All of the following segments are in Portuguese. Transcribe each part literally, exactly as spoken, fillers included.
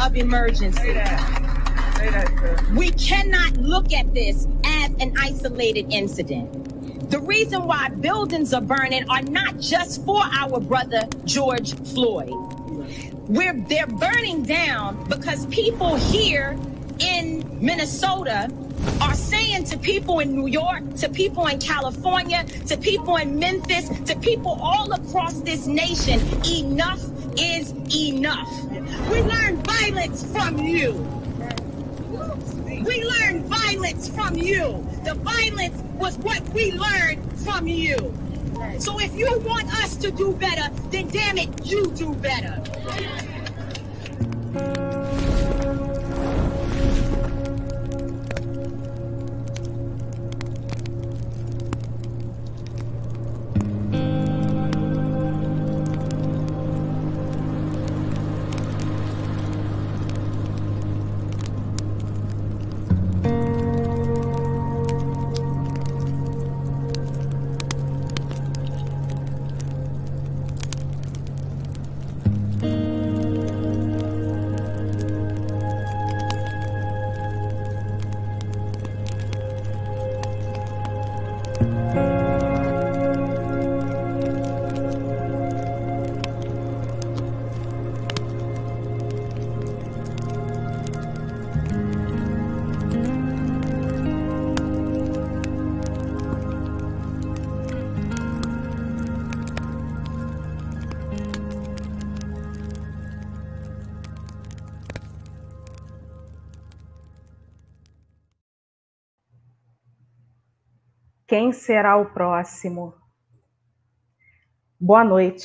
of emergency. Say that. Say that, sir. We cannot look at this as an isolated incident. The reason why buildings are burning are not just for our brother George Floyd. We're, they're burning down because people here in Minnesota are saying to people in New York, to people in California, to people in Memphis, to people all across this nation, enough is enough. We learned violence from you. We learned violence from you. The violence was what we learned from you. So if you want us to do better, then damn it, you do better. Quem será o próximo? Boa noite.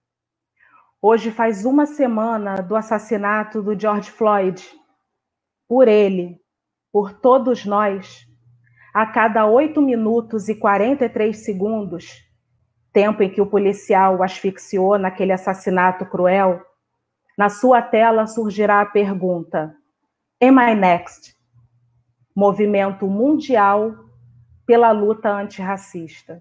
Hoje faz uma semana do assassinato do George Floyd. Por ele, por todos nós, a cada oito minutos e quarenta e três segundos, tempo em que o policial o asfixiou naquele assassinato cruel, na sua tela surgirá a pergunta: Am I next? Movimento mundial pela luta antirracista.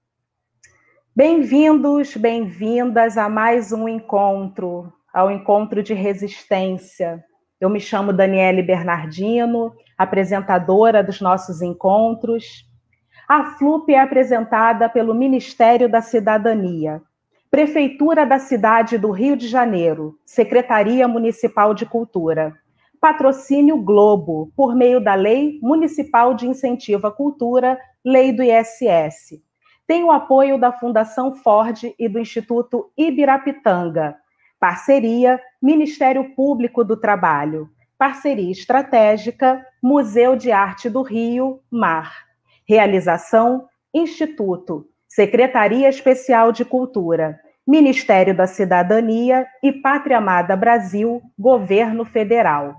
Bem-vindos, bem-vindas a mais um encontro, ao encontro de resistência. Eu me chamo Daniele Bernardino, apresentadora dos nossos encontros. A FLUP é apresentada pelo Ministério da Cidadania, Prefeitura da cidade do Rio de Janeiro, Secretaria Municipal de Cultura. Patrocínio Globo, por meio da Lei Municipal de Incentivo à Cultura, Lei do I S S. Tem o apoio da Fundação Ford e do Instituto Ibirapitanga. Parceria, Ministério Público do Trabalho. Parceria estratégica, Museu de Arte do Rio, MAR. Realização, Instituto, Secretaria Especial de Cultura, Ministério da Cidadania e Pátria Amada Brasil, Governo Federal.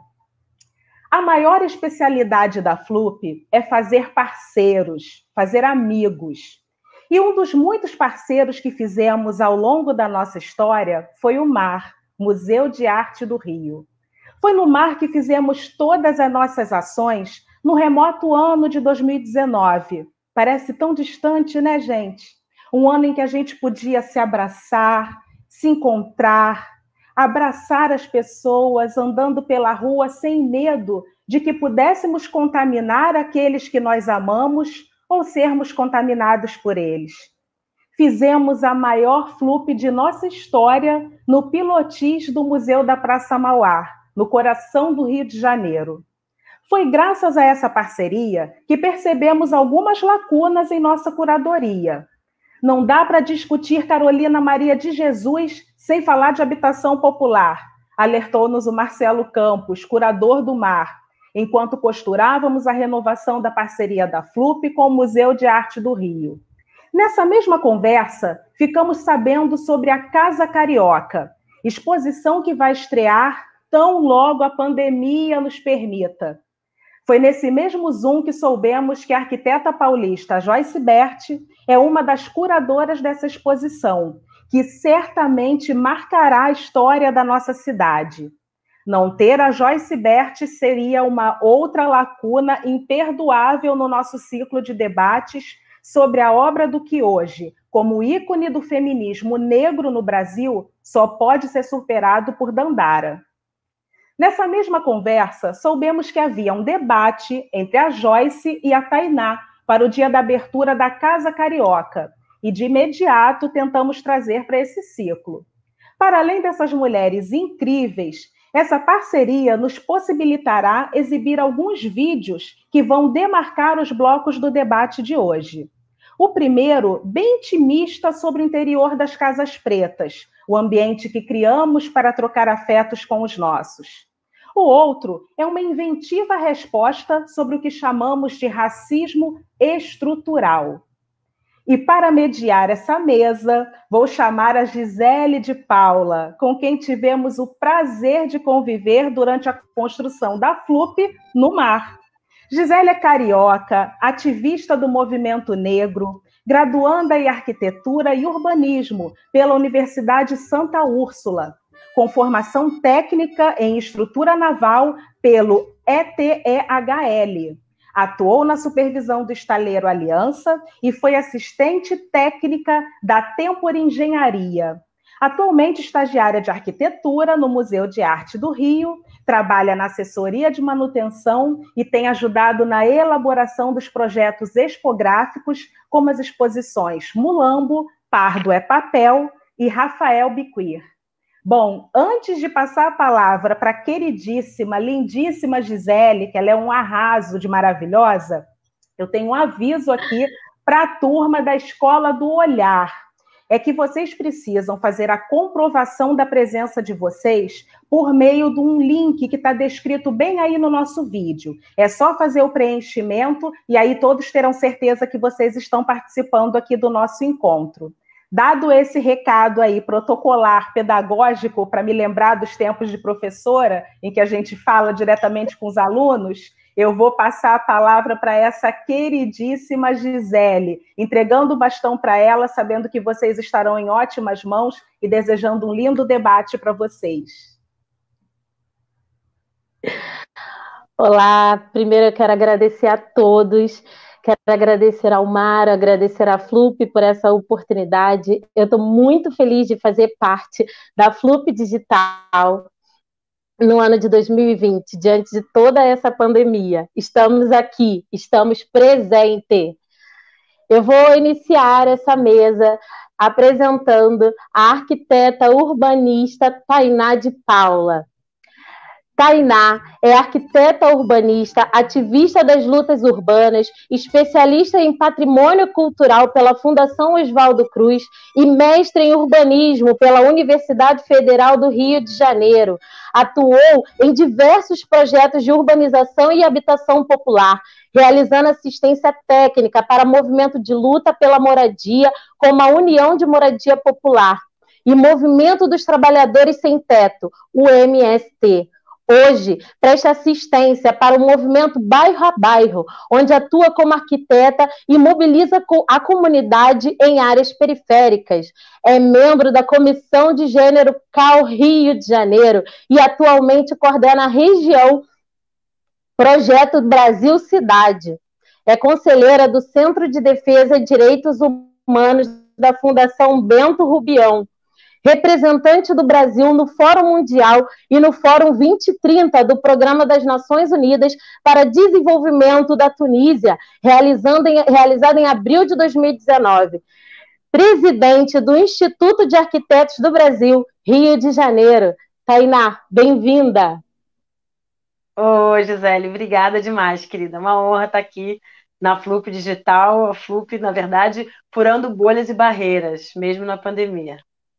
A maior especialidade da FLUP é fazer parceiros, fazer amigos. E um dos muitos parceiros que fizemos ao longo da nossa história foi o MAR, Museu de Arte do Rio. Foi no MAR que fizemos todas as nossas ações no remoto ano de dois mil e dezenove. Parece tão distante, né, gente? Um ano em que a gente podia se abraçar, se encontrar, abraçar as pessoas andando pela rua sem medo de que pudéssemos contaminar aqueles que nós amamos ou sermos contaminados por eles. Fizemos a maior FLUP de nossa história no pilotis do Museu da Praça Mauá, no coração do Rio de Janeiro. Foi graças a essa parceria que percebemos algumas lacunas em nossa curadoria. Não dá para discutir Carolina Maria de Jesus sem falar de habitação popular, alertou-nos o Marcelo Campos, curador do MAR, enquanto costurávamos a renovação da parceria da FLUP com o Museu de Arte do Rio. Nessa mesma conversa, ficamos sabendo sobre a Casa Carioca, exposição que vai estrear tão logo a pandemia nos permita. Foi nesse mesmo Zoom que soubemos que a arquiteta paulista Joyce Berti é uma das curadoras dessa exposição, que certamente marcará a história da nossa cidade. Não ter a Joyce Berti seria uma outra lacuna imperdoável no nosso ciclo de debates sobre a obra do que hoje, como ícone do feminismo negro no Brasil, só pode ser superado por Dandara. Nessa mesma conversa, soubemos que havia um debate entre a Joyce e a Tainá para o dia da abertura da Casa Carioca, e de imediato tentamos trazer para esse ciclo. Para além dessas mulheres incríveis, essa parceria nos possibilitará exibir alguns vídeos que vão demarcar os blocos do debate de hoje. O primeiro, bem intimista sobre o interior das Casas Pretas, o ambiente que criamos para trocar afetos com os nossos. O outro é uma inventiva resposta sobre o que chamamos de racismo estrutural. E para mediar essa mesa, vou chamar a Gisele de Paula, com quem tivemos o prazer de conviver durante a construção da F L U P no Mar. Gisele é carioca, ativista do movimento negro, graduanda em arquitetura e urbanismo pela Universidade Santa Úrsula, com formação técnica em estrutura naval pelo E T E H L. Atuou na supervisão do estaleiro Aliança e foi assistente técnica da Tempor Engenharia. Atualmente estagiária de arquitetura no Museu de Arte do Rio, trabalha na assessoria de manutenção e tem ajudado na elaboração dos projetos expográficos, como as exposições Mulambo, Pardo é Papel e Rafael Biquir. Bom, antes de passar a palavra para a queridíssima, lindíssima Gisele, que ela é um arraso de maravilhosa, eu tenho um aviso aqui para a turma da Escola do Olhar. É que vocês precisam fazer a comprovação da presença de vocês por meio de um link que está descrito bem aí no nosso vídeo. É só fazer o preenchimento e aí todos terão certeza que vocês estão participando aqui do nosso encontro. Dado esse recado aí protocolar, pedagógico, para me lembrar dos tempos de professora, em que a gente fala diretamente com os alunos, eu vou passar a palavra para essa queridíssima Gisele, entregando o bastão para ela, sabendo que vocês estarão em ótimas mãos e desejando um lindo debate para vocês. Olá, primeiro eu quero agradecer a todos. Quero agradecer ao Mar, agradecer à F L U P por essa oportunidade. Eu estou muito feliz de fazer parte da F L U P Digital no ano de dois mil e vinte, diante de toda essa pandemia. Estamos aqui, estamos presentes. Eu vou iniciar essa mesa apresentando a arquiteta urbanista Tainá de Paula. Tainá é arquiteta urbanista, ativista das lutas urbanas, especialista em patrimônio cultural pela Fundação Oswaldo Cruz e mestre em urbanismo pela Universidade Federal do Rio de Janeiro. Atuou em diversos projetos de urbanização e habitação popular, realizando assistência técnica para movimento de luta pela moradia, como a União de Moradia Popular, e Movimento dos Trabalhadores Sem Teto, o M S T. Hoje, presta assistência para o movimento Bairro a Bairro, onde atua como arquiteta e mobiliza a comunidade em áreas periféricas. É membro da Comissão de Gênero C A U Rio de Janeiro e atualmente coordena a região Projeto Brasil Cidade. É conselheira do Centro de Defesa de Direitos Humanos da Fundação Bento Rubião, representante do Brasil no Fórum Mundial e no Fórum vinte trinta do Programa das Nações Unidas para Desenvolvimento da Tunísia, realizando em, realizado em abril de dois mil e dezenove. Presidente do Instituto de Arquitetos do Brasil, Rio de Janeiro. Tainá, bem-vinda. Oi, Gisele, obrigada demais, querida. Uma honra estar aqui na F L U P Digital, a F L U P, na verdade, furando bolhas e barreiras, mesmo na pandemia.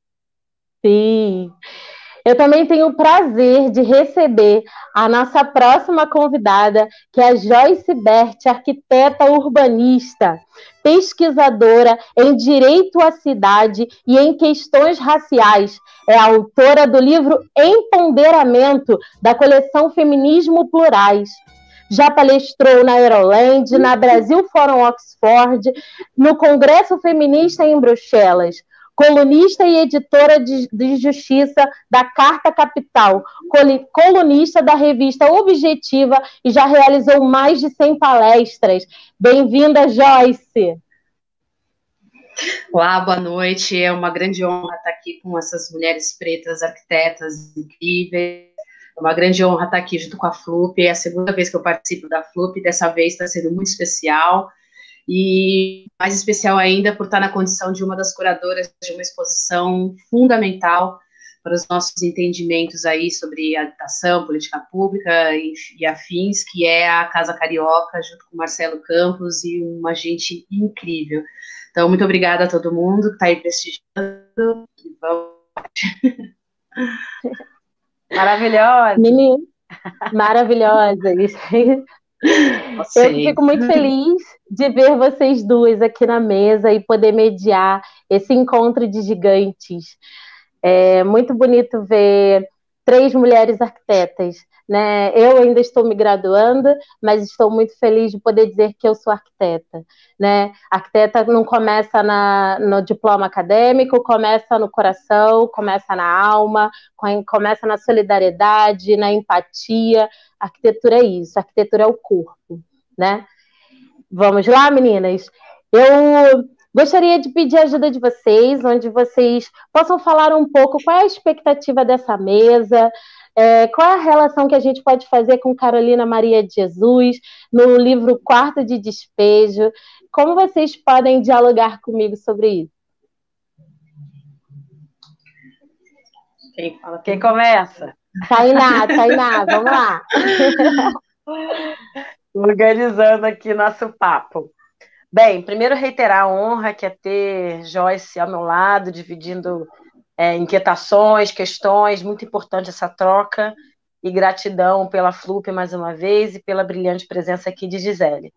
Sim, eu também tenho o prazer de receber a nossa próxima convidada, que é a Joyce Bert, arquiteta urbanista, pesquisadora em Direito à Cidade e em Questões Raciais. É autora do livro Empoderamento, da coleção Feminismo Plurais. Já palestrou na Euroland, na Brasil Forum Oxford, no Congresso Feminista em Bruxelas. Colunista e editora de, de Justiça da Carta Capital, colunista da revista Objetiva e já realizou mais de cem palestras. Bem-vinda, Joyce! Olá, boa noite. É uma grande honra estar aqui com essas mulheres pretas, arquitetas incríveis. É uma grande honra estar aqui junto com a Flup, é a segunda vez que eu participo da Flup, dessa vez está sendo muito especial, e mais especial ainda por estar na condição de uma das curadoras de uma exposição fundamental para os nossos entendimentos aí sobre habitação, política pública e, e afins, que é a Casa Carioca, junto com o Marcelo Campos, e uma gente incrível. Então, muito obrigada a todo mundo que está aí prestigiando. Maravilhosa! Menina, maravilhosa! Eu fico muito feliz de ver vocês duas aqui na mesa e poder mediar esse encontro de gigantes. É muito bonito ver três mulheres arquitetas, né? Eu ainda estou me graduando, mas estou muito feliz de poder dizer que eu sou arquiteta, né? Arquiteta não começa na, no diploma acadêmico, começa no coração, começa na alma, começa na solidariedade, na empatia. Arquitetura é isso, arquitetura é o corpo, né? Vamos lá, meninas? Eu gostaria de pedir a ajuda de vocês, onde vocês possam falar um pouco qual é a expectativa dessa mesa, é, qual é a relação que a gente pode fazer com Carolina Maria de Jesus no livro Quarto de Despejo. Como vocês podem dialogar comigo sobre isso? Quem, fala, quem começa? Tainá, Tainá, vamos lá. Organizando aqui nosso papo. Bem, primeiro reiterar a honra que é ter Joyce ao meu lado, dividindo é, inquietações, questões, muito importante essa troca, e gratidão pela Flup mais uma vez e pela brilhante presença aqui de Gisele.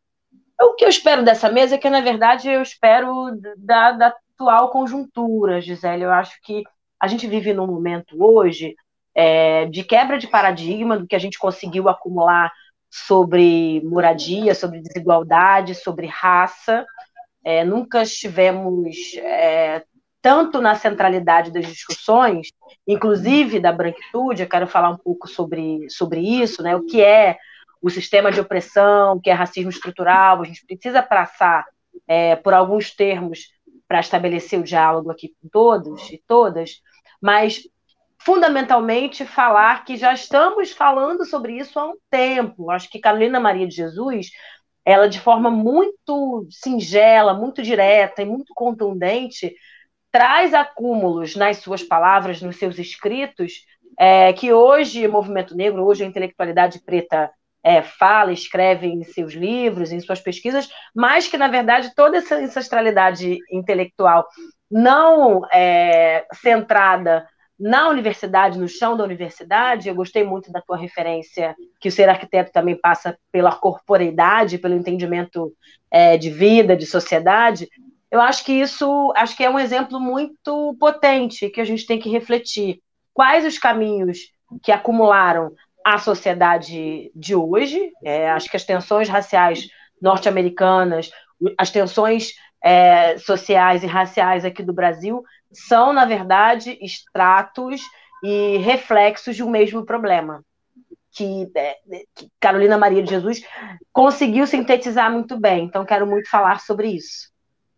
O que eu espero dessa mesa é que, na verdade, eu espero da, da atual conjuntura, Gisele. Eu acho que a gente vive num momento hoje é, de quebra de paradigma do que a gente conseguiu acumular sobre moradia, sobre desigualdade, sobre raça. É, nunca estivemos é, tanto na centralidade das discussões, inclusive da branquitude. Eu quero falar um pouco sobre, sobre isso, né? O que é o sistema de opressão, o que é racismo estrutural. A gente precisa passar é, por alguns termos para estabelecer o diálogo aqui com todos e todas, mas fundamentalmente falar que já estamos falando sobre isso há um tempo. Acho que Carolina Maria de Jesus, ela de forma muito singela, muito direta e muito contundente, traz acúmulos nas suas palavras, nos seus escritos, é, que hoje o movimento negro, hoje a intelectualidade preta é, fala, escreve em seus livros, em suas pesquisas, mas que, na verdade, toda essa ancestralidade intelectual não é, centrada na universidade, no chão da universidade. Eu gostei muito da tua referência, que o ser arquiteto também passa pela corporeidade, pelo entendimento é, de vida, de sociedade. Eu acho que isso acho que é um exemplo muito potente, que a gente tem que refletir. Quais os caminhos que acumularam a sociedade de hoje? É, acho que as tensões raciais norte-americanas, as tensões é, sociais e raciais aqui do Brasil são, na verdade, extratos e reflexos de um mesmo problema, que, é, que Carolina Maria de Jesus conseguiu sintetizar muito bem. Então, quero muito falar sobre isso.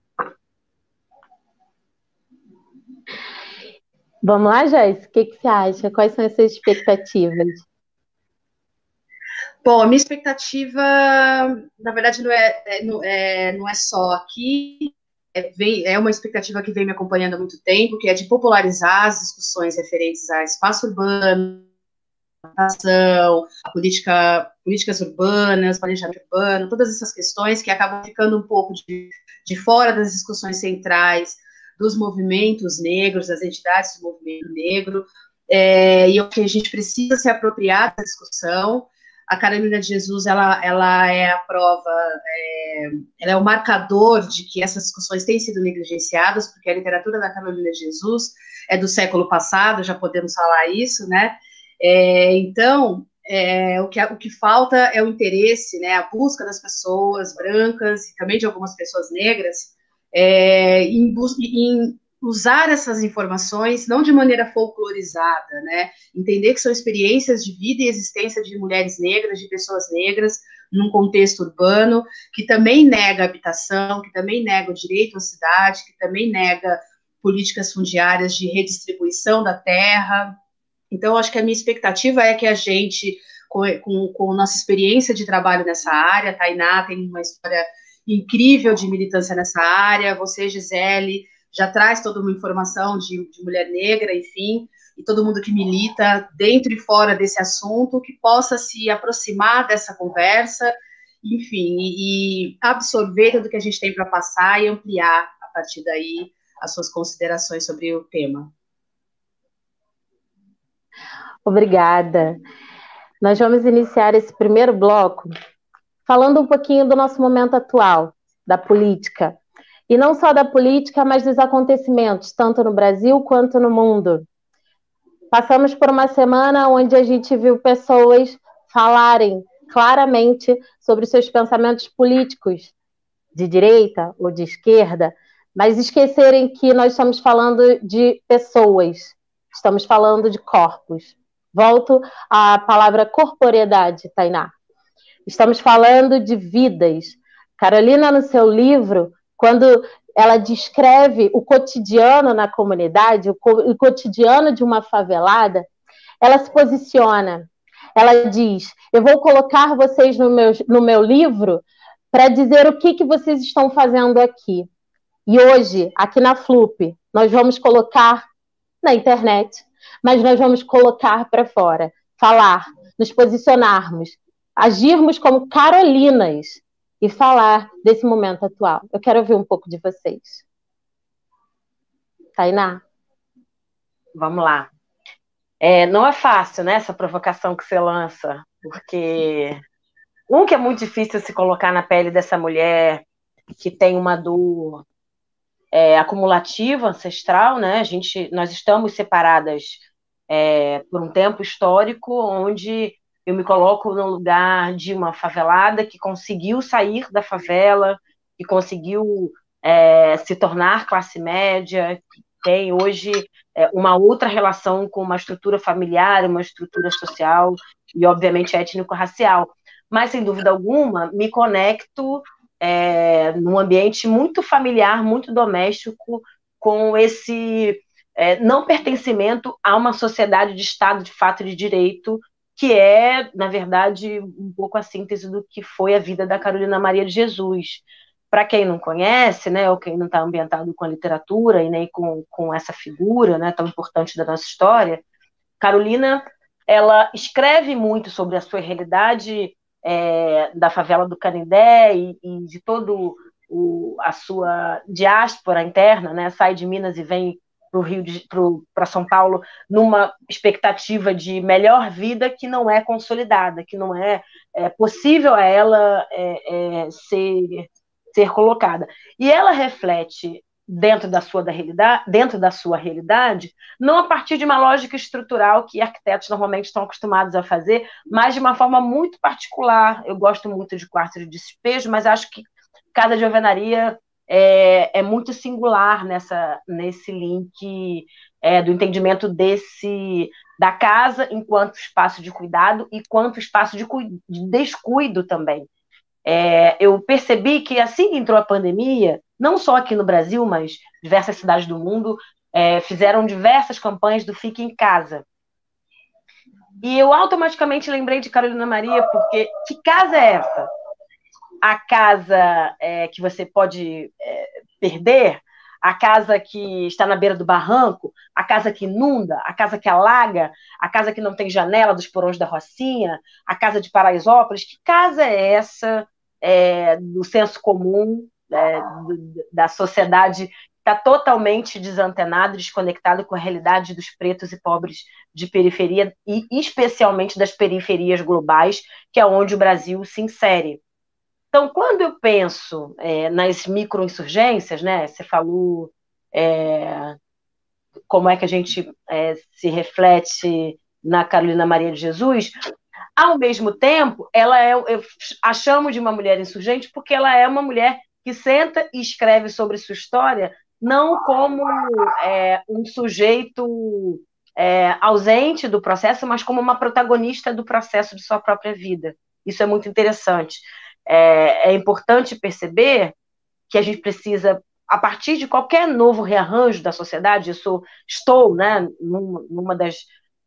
Vamos lá, Joyce? O que, que você acha? Quais são as suas expectativas? Bom, a minha expectativa, na verdade, não é, é, não é, não é só aqui, é, vem, é uma expectativa que vem me acompanhando há muito tempo, que é de popularizar as discussões referentes a espaço urbano, a política, políticas urbanas, planejamento urbano, todas essas questões que acabam ficando um pouco de, de fora das discussões centrais dos movimentos negros, das entidades do movimento negro, é, e eu acho que a gente precisa se apropriar da discussão. A Carolina de Jesus, ela, ela é a prova, é, ela é o marcador de que essas discussões têm sido negligenciadas, porque a literatura da Carolina de Jesus é do século passado, já podemos falar isso, né? É, então, é, o, que, o que falta é o interesse, né, a busca das pessoas brancas e também de algumas pessoas negras é, em, em usar essas informações não de maneira folclorizada, né, entender que são experiências de vida e existência de mulheres negras, de pessoas negras, num contexto urbano, que também nega habitação, que também nega o direito à cidade, que também nega políticas fundiárias de redistribuição da terra, Então, acho que a minha expectativa é que a gente, com, com, com nossa experiência de trabalho nessa área, a Tainá tem uma história incrível de militância nessa área, você, Gisele, já traz toda uma informação de, de mulher negra, enfim, e todo mundo que milita dentro e fora desse assunto, que possa se aproximar dessa conversa, enfim, e, e absorver tudo que a gente tem para passar e ampliar, a partir daí, as suas considerações sobre o tema. Obrigada. Nós vamos iniciar esse primeiro bloco falando um pouquinho do nosso momento atual, da política. E não só da política, mas dos acontecimentos, tanto no Brasil quanto no mundo. Passamos por uma semana onde a gente viu pessoas falarem claramente sobre seus pensamentos políticos, de direita ou de esquerda, mas esquecerem que nós estamos falando de pessoas, estamos falando de corpos. Volto à palavra corporeidade, Tainá. Estamos falando de vidas. Carolina, no seu livro, quando ela descreve o cotidiano na comunidade, o, co- o cotidiano de uma favelada, ela se posiciona. Ela diz, eu vou colocar vocês no meu, no meu livro para dizer o que, que vocês estão fazendo aqui. E hoje, aqui na Flup, nós vamos colocar na internet, mas nós vamos colocar para fora, falar, nos posicionarmos, agirmos como Carolinas e falar desse momento atual. Eu quero ouvir um pouco de vocês. Tainá? Vamos lá. É, não é fácil, né, essa provocação que você lança, porque um que é muito difícil se colocar na pele dessa mulher que tem uma dor é, acumulativa, ancestral, né? A gente, nós estamos separadas é, por um tempo histórico onde eu me coloco no lugar de uma favelada que conseguiu sair da favela, que conseguiu é, se tornar classe média, que tem hoje é, uma outra relação com uma estrutura familiar, uma estrutura social e, obviamente, étnico-racial. Mas, sem dúvida alguma, me conecto é, num ambiente muito familiar, muito doméstico, com esse é, não pertencimento a uma sociedade de Estado de fato e de direito, que é, na verdade, um pouco a síntese do que foi a vida da Carolina Maria de Jesus. Para quem não conhece, né, ou quem não está ambientado com a literatura e nem com, com essa figura, né, tão importante da nossa história, Carolina, ela escreve muito sobre a sua realidade é, da favela do Canindé e, e de todo o, a sua diáspora interna, né, sai de Minas e vem para o Rio, para São Paulo, numa expectativa de melhor vida que não é consolidada, que não é, é possível a ela é, é, ser, ser colocada. E ela reflete dentro da sua da realidade, dentro da sua realidade, não a partir de uma lógica estrutural que arquitetos normalmente estão acostumados a fazer, mas de uma forma muito particular. Eu gosto muito de Quarto de Despejo, mas acho que Casa de Alvenaria É, é muito singular nessa, nesse link é, do entendimento desse, da casa enquanto espaço de cuidado e quanto espaço de, de descuido também. É, eu percebi que assim que entrou a pandemia, não só aqui no Brasil, mas diversas cidades do mundo é, fizeram diversas campanhas do Fique em Casa. E eu automaticamente lembrei de Carolina Maria, porque que casa é essa? A casa é, que você pode é, perder, a casa que está na beira do barranco, a casa que inunda, a casa que alaga, a casa que não tem janela dos porões da Rocinha, a casa de Paraisópolis. Que casa é essa é, do senso comum, é, do, da sociedade que está totalmente desantenada, desconectada com a realidade dos pretos e pobres de periferia, e especialmente das periferias globais, que é onde o Brasil se insere. Então, quando eu penso é, nas microinsurgências, né, você falou é, como é que a gente é, se reflete na Carolina Maria de Jesus, ao mesmo tempo, ela é, eu a chamo de uma mulher insurgente porque ela é uma mulher que senta e escreve sobre sua história, não como é, um sujeito é, ausente do processo, mas como uma protagonista do processo de sua própria vida. Isso é muito interessante. É, é importante perceber que a gente precisa, a partir de qualquer novo rearranjo da sociedade, eu sou, estou né, numa, numa das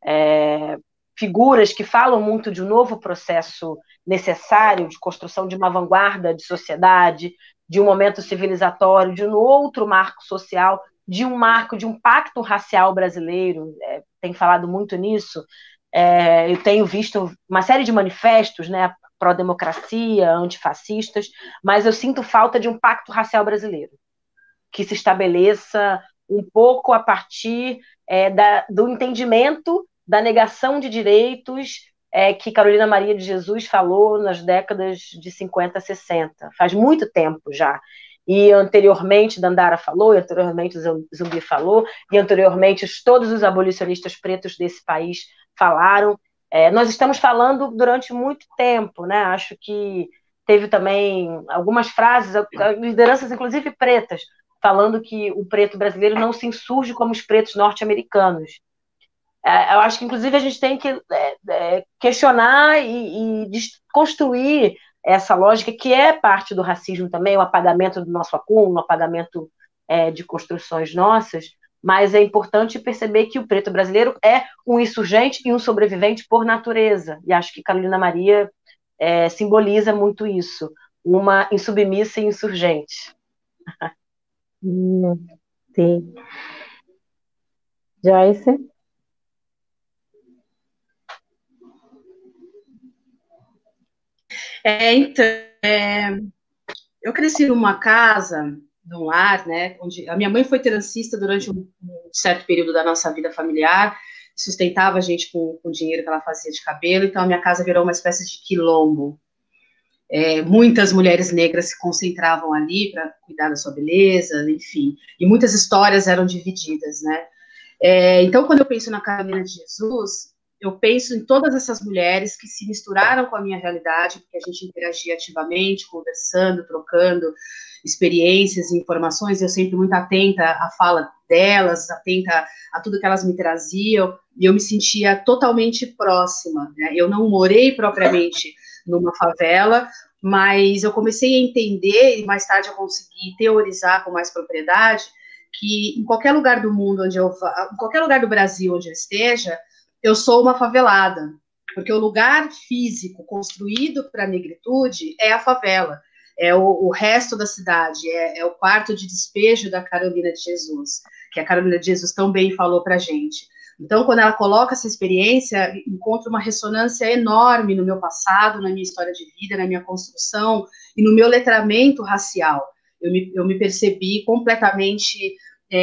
é, figuras que falam muito de um novo processo necessário de construção de uma vanguarda de sociedade, de um momento civilizatório, de um outro marco social, de um marco, de um pacto racial brasileiro, é, tem falado muito nisso. É, eu tenho visto uma série de manifestos, né, pró-democracia, antifascistas, mas eu sinto falta de um pacto racial brasileiro, que se estabeleça um pouco a partir é, da, do entendimento da negação de direitos é, que Carolina Maria de Jesus falou nas décadas de cinquenta, sessenta. Faz muito tempo já. E anteriormente Dandara falou, e anteriormente Zumbi falou, e anteriormente todos os abolicionistas pretos desse país falaram. É, nós estamos falando durante muito tempo, né? Acho que teve também algumas frases, lideranças inclusive pretas, falando que o preto brasileiro não se insurge como os pretos norte-americanos. É, eu acho que, inclusive, a gente tem que é, é, questionar e, e desconstruir essa lógica que é parte do racismo também, o apagamento do nosso acúmulo, o apagamento é, de construções nossas, mas é importante perceber que o preto brasileiro é um insurgente e um sobrevivente por natureza, e acho que Carolina Maria é, simboliza muito isso, uma insubmissa e insurgente. Hum, sim. Joyce? É, então, é, eu cresci numa casa, num lar, né, onde a minha mãe foi transista durante um, um certo período da nossa vida familiar, sustentava a gente com, com o dinheiro que ela fazia de cabelo, então a minha casa virou uma espécie de quilombo. É, muitas mulheres negras se concentravam ali para cuidar da sua beleza, enfim, e muitas histórias eram divididas, né? É, então, quando eu penso na Carolina de Jesus, eu penso em todas essas mulheres que se misturaram com a minha realidade, porque a gente interagia ativamente, conversando, trocando experiências e informações, eu sempre muito atenta à fala delas, atenta a tudo que elas me traziam, e eu me sentia totalmente próxima, né? Eu não morei propriamente numa favela, mas eu comecei a entender, e mais tarde eu consegui teorizar com mais propriedade, que em qualquer lugar do mundo onde eu vá, em qualquer lugar do Brasil onde eu esteja, eu sou uma favelada, porque o lugar físico construído para a negritude é a favela, é o, o resto da cidade, é, é o quarto de despejo da Carolina de Jesus, que a Carolina de Jesus tão bem falou para a gente. Então, quando ela coloca essa experiência, encontra uma ressonância enorme no meu passado, na minha história de vida, na minha construção e no meu letramento racial. Eu me, eu me percebi completamente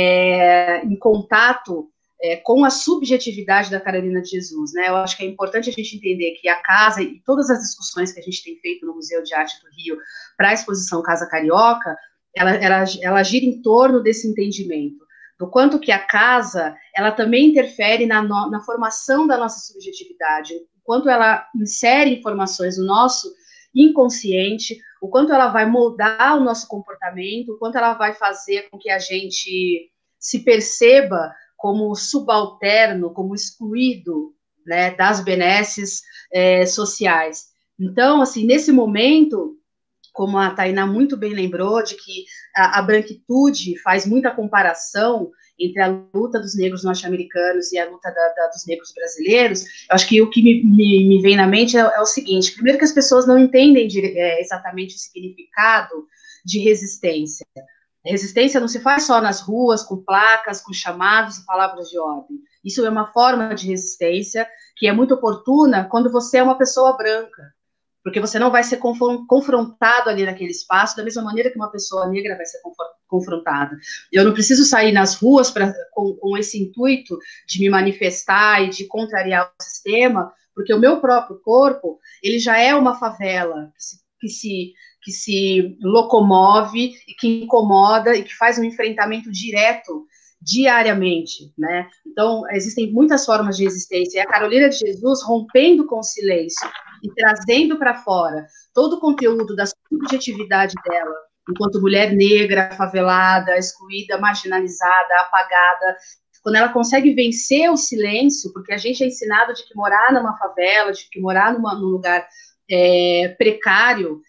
é, em contato é, com a subjetividade da Carolina de Jesus, né? Eu acho que é importante a gente entender que a casa e todas as discussões que a gente tem feito no Museu de Arte do Rio para a exposição Casa Carioca, ela, ela, ela gira em torno desse entendimento, do quanto que a casa, ela também interfere na, no, na formação da nossa subjetividade, o quanto ela insere informações no nosso inconsciente, o quanto ela vai moldar o nosso comportamento, o quanto ela vai fazer com que a gente se perceba como subalterno, como excluído, né, das benesses é, sociais. Então, assim, nesse momento, como a Tainá muito bem lembrou, de que a, a branquitude faz muita comparação entre a luta dos negros norte-americanos e a luta da, da, dos negros brasileiros, eu acho que o que me, me, me vem na mente é, é o seguinte: primeiro que as pessoas não entendem de, é, exatamente o significado de resistência. Resistência não se faz só nas ruas, com placas, com chamados e palavras de ordem. Isso é uma forma de resistência que é muito oportuna quando você é uma pessoa branca, porque você não vai ser confrontado ali naquele espaço da mesma maneira que uma pessoa negra vai ser confrontada. Eu não preciso sair nas ruas pra, com, com esse intuito de me manifestar e de contrariar o sistema, porque o meu próprio corpo, ele já é uma favela que se, que se, que se locomove e que incomoda e que faz um enfrentamento direto diariamente, né? Então, existem muitas formas de resistência, e a Carolina de Jesus rompendo com o silêncio e trazendo para fora todo o conteúdo da subjetividade dela, enquanto mulher negra, favelada, excluída, marginalizada, apagada, quando ela consegue vencer o silêncio, porque a gente é ensinado de que morar numa favela, de que morar numa, num lugar é, precário,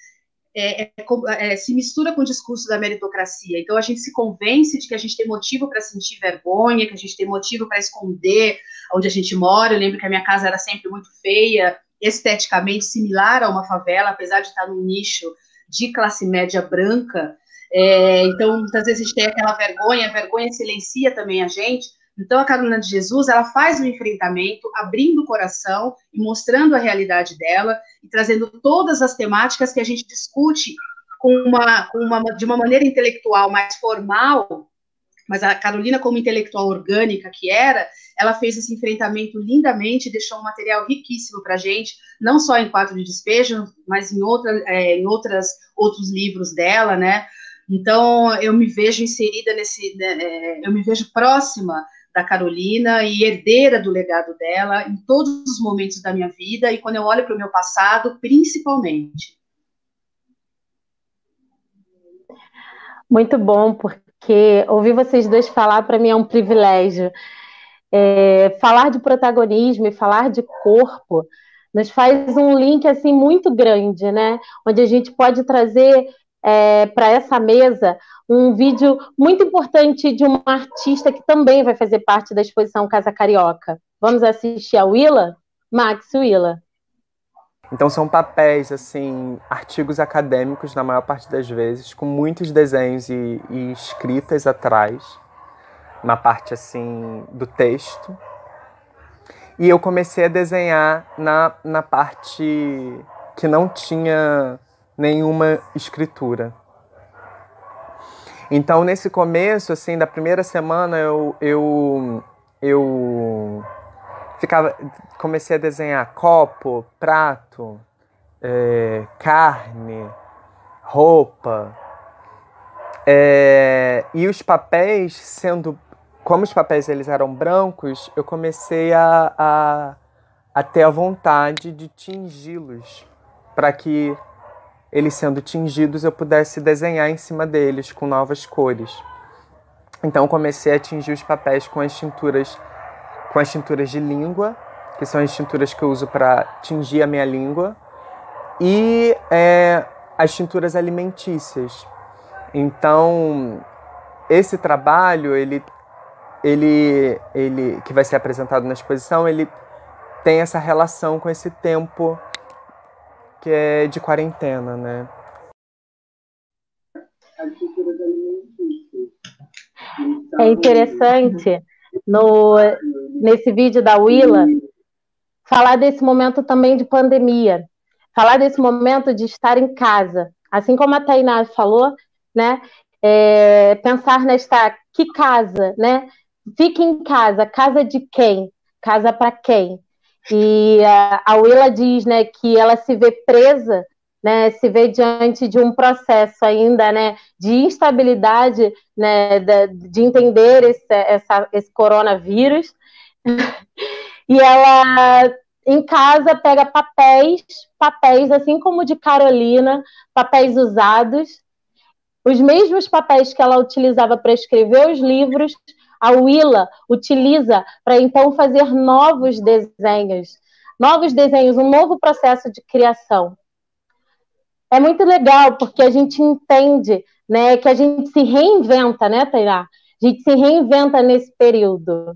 é, é, é, se mistura com o discurso da meritocracia. Então, a gente se convence de que a gente tem motivo para sentir vergonha, que a gente tem motivo para esconder onde a gente mora. Eu lembro que a minha casa era sempre muito feia, esteticamente similar a uma favela, apesar de estar num nicho de classe média branca. É, então, muitas vezes a gente tem aquela vergonha, a vergonha silencia também a gente. Então, a Carolina de Jesus, ela faz o enfrentamento, abrindo o coração e mostrando a realidade dela e trazendo todas as temáticas que a gente discute com uma, com uma, de uma maneira intelectual mais formal, mas a Carolina, como intelectual orgânica que era, ela fez esse enfrentamento lindamente, deixou um material riquíssimo para a gente, não só em Quarto de Despejo, mas em, outra, é, em outras, outros livros dela, né? Então, eu me vejo inserida nesse, né, eu me vejo próxima da Carolina e herdeira do legado dela em todos os momentos da minha vida e quando eu olho para o meu passado, principalmente. Muito bom, porque ouvir vocês dois falar para mim é um privilégio. É, falar de protagonismo e falar de corpo nos faz um link assim muito grande, né? Onde a gente pode trazer é, para essa mesa um vídeo muito importante de uma artista que também vai fazer parte da exposição Casa Carioca. Vamos assistir a Willa? Max, Willa. Então são papéis, assim, artigos acadêmicos na maior parte das vezes, com muitos desenhos e, e escritas atrás, na parte, assim, do texto. E eu comecei a desenhar na, na parte que não tinha nenhuma escritura. Então, nesse começo, assim, da primeira semana, eu, eu, eu ficava, comecei a desenhar copo, prato, é, carne, roupa. É, e os papéis, sendo, como os papéis eles eram brancos, eu comecei a, a, a ter a vontade de tingi-los, para que eles sendo tingidos, eu pudesse desenhar em cima deles com novas cores. Então, comecei a tingir os papéis com as tinturas, com as tinturas de língua, que são as tinturas que eu uso para tingir a minha língua, e é, as tinturas alimentícias. Então, esse trabalho, ele, ele, ele, que vai ser apresentado na exposição, ele tem essa relação com esse tempo que é de quarentena, né? É interessante, no, nesse vídeo da Willa, falar desse momento também de pandemia, falar desse momento de estar em casa. Assim como a Tainá falou, né? É, pensar nesta, que casa, né? Fique em casa, casa de quem? Casa para quem? E a, a Willa diz, né, que ela se vê presa, né, se vê diante de um processo ainda, né, de instabilidade, né, de, de entender esse, essa, esse coronavírus. E ela, em casa, pega papéis, papéis, assim como de Carolina, papéis usados, os mesmos papéis que ela utilizava para escrever os livros, a Willa utiliza para então fazer novos desenhos, novos desenhos, um novo processo de criação. É muito legal, porque a gente entende, né, que a gente se reinventa, né, Tainá? A gente se reinventa nesse período.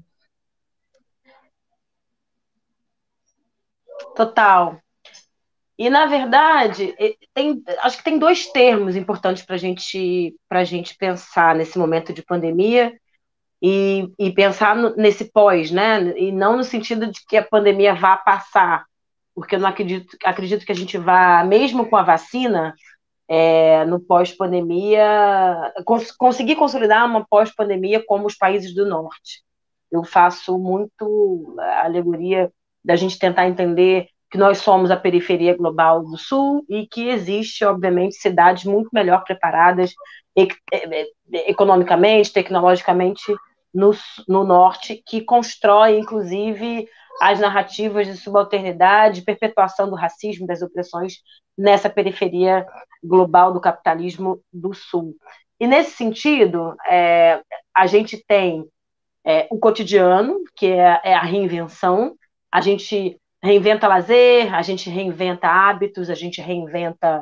Total. E, na verdade, tem, acho que tem dois termos importantes para gente, a gente pensar nesse momento de pandemia e, e pensar no, nesse pós, né? E não no sentido de que a pandemia vá passar, porque eu não acredito, acredito que a gente vá, mesmo com a vacina, é, no pós-pandemia, cons conseguir consolidar uma pós-pandemia como os países do norte. Eu faço muito a alegoria da gente tentar entender que nós somos a periferia global do Sul e que existe, obviamente, cidades muito melhor preparadas economicamente, tecnologicamente, no, no Norte, que constroem, inclusive, as narrativas de subalternidade, perpetuação do racismo, das opressões nessa periferia global do capitalismo do Sul. E, nesse sentido, é, a gente tem é, o cotidiano, que é, é a reinvenção, a gente reinventa lazer, a gente reinventa hábitos, a gente reinventa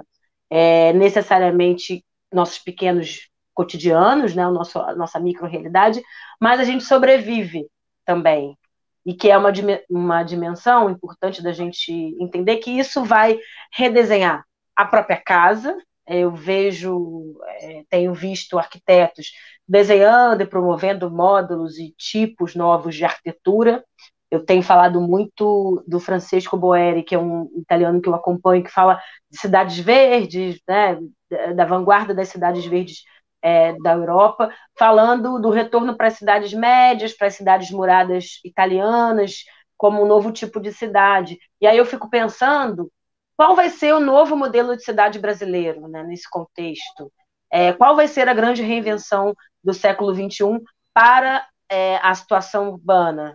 é, necessariamente nossos pequenos cotidianos, né, o nosso, a nossa micro-realidade, mas a gente sobrevive também. E que é uma, uma dimensão importante da gente entender que isso vai redesenhar a própria casa. Eu vejo, é, tenho visto arquitetos desenhando e promovendo módulos e tipos novos de arquitetura. Eu tenho falado muito do Francesco Boeri, que é um italiano que eu acompanho, que fala de cidades verdes, né, da vanguarda das cidades verdes é, da Europa, falando do retorno para as cidades médias, para as cidades muradas italianas, como um novo tipo de cidade. E aí eu fico pensando, qual vai ser o novo modelo de cidade brasileiro, né, nesse contexto? É, qual vai ser a grande reinvenção do século vinte e um para é, a situação urbana?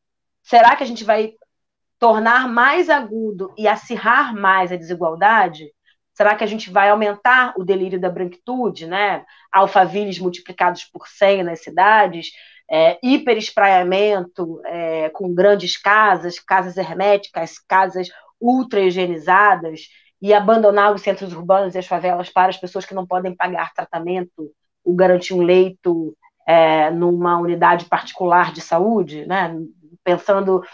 Será que a gente vai tornar mais agudo e acirrar mais a desigualdade? Será que a gente vai aumentar o delírio da branquitude, né? Alphavilles multiplicados por cem nas cidades, é, hiperespraiamento é, com grandes casas, casas herméticas, casas ultra higienizadas, e abandonar os centros urbanos e as favelas para as pessoas que não podem pagar tratamento, ou garantir um leito é, numa unidade particular de saúde, né? Pensando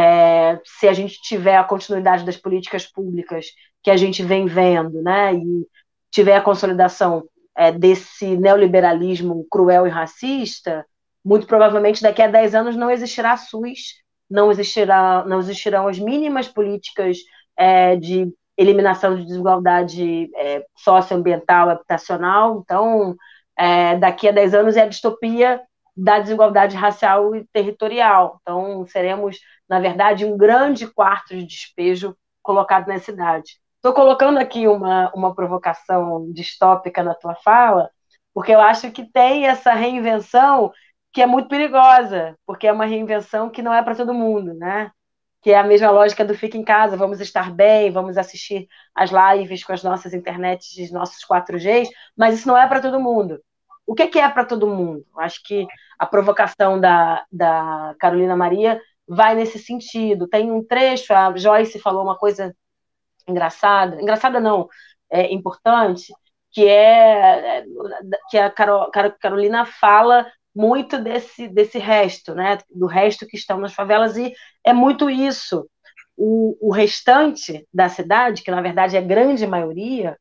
é, se a gente tiver a continuidade das políticas públicas que a gente vem vendo, né, e tiver a consolidação é, desse neoliberalismo cruel e racista, muito provavelmente daqui a dez anos não existirá SUS, não, existirá, não existirão as mínimas políticas é, de eliminação de desigualdade é, socioambiental e habitacional. Então, é, daqui a dez anos é a distopia da desigualdade racial e territorial. Então, seremos, na verdade, um grande quarto de despejo colocado na cidade. Estou colocando aqui uma, uma provocação distópica na tua fala, porque eu acho que tem essa reinvenção que é muito perigosa, porque é uma reinvenção que não é para todo mundo, né? Que é a mesma lógica do fica em casa, vamos estar bem, vamos assistir as lives com as nossas internets, nossos quatro Gs, mas isso não é para todo mundo. O que, que é para todo mundo? Acho que a provocação da, da Carolina Maria vai nesse sentido. Tem um trecho, a Joyce falou uma coisa engraçada, engraçada não, é importante, que é que a Carol, Carolina fala muito desse, desse resto, né? Do resto que estão nas favelas, e é muito isso. O, o restante da cidade, que na verdade é a grande maioria,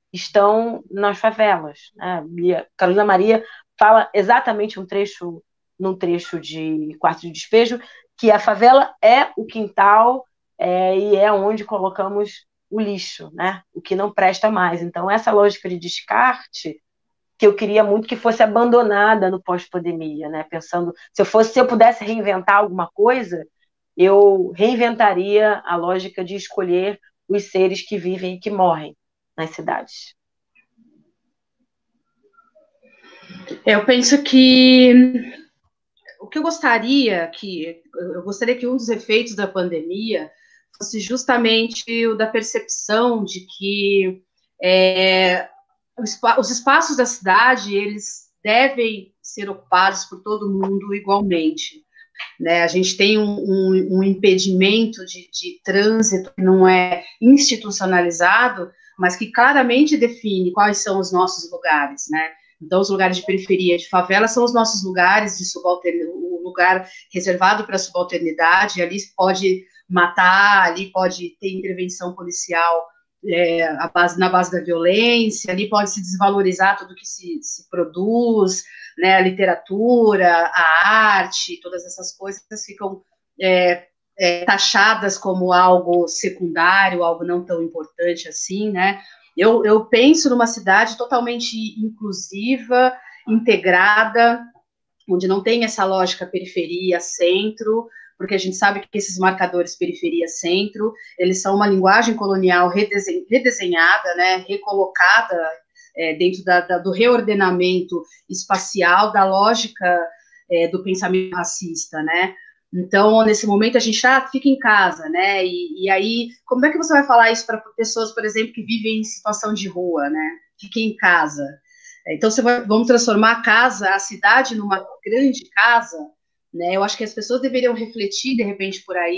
estão nas favelas, né? E a Carolina Maria fala exatamente um trecho, num trecho de Quarto de Despejo, que a favela é o quintal é, e é onde colocamos o lixo, né? O que não presta mais. Então, essa lógica de descarte, que eu queria muito que fosse abandonada no pós-pandemia, né? Pensando, se eu fosse, se eu pudesse reinventar alguma coisa, eu reinventaria a lógica de escolher os seres que vivem e que morrem nas cidades. Eu penso que o que eu gostaria que eu gostaria que um dos efeitos da pandemia fosse justamente o da percepção de que é, os espaços da cidade eles devem ser ocupados por todo mundo igualmente, né? A gente tem um, um, um impedimento de, de trânsito que não é institucionalizado, mas que claramente define quais são os nossos lugares, né? Então, os lugares de periferia, de favela, são os nossos lugares de subalternidade, o lugar reservado para a subalternidade, ali pode matar, ali pode ter intervenção policial é, a base, na base da violência, ali pode se desvalorizar tudo que se, se produz, né, a literatura, a arte, todas essas coisas ficam é, é, taxadas como algo secundário, algo não tão importante assim, né? Eu, eu penso numa cidade totalmente inclusiva, integrada, onde não tem essa lógica periferia-centro, porque a gente sabe que esses marcadores periferia-centro, eles são uma linguagem colonial redesen, redesenhada, né, recolocada é, dentro da, da, do reordenamento espacial, da lógica é, do pensamento racista, né? Então, nesse momento, a gente ah, fica em casa, né? E, e aí, como é que você vai falar isso para pessoas, por exemplo, que vivem em situação de rua, né? Fiquem em casa. Então, você vai, vamos transformar a casa, a cidade, numa grande casa, né? Eu acho que as pessoas deveriam refletir, de repente, por aí,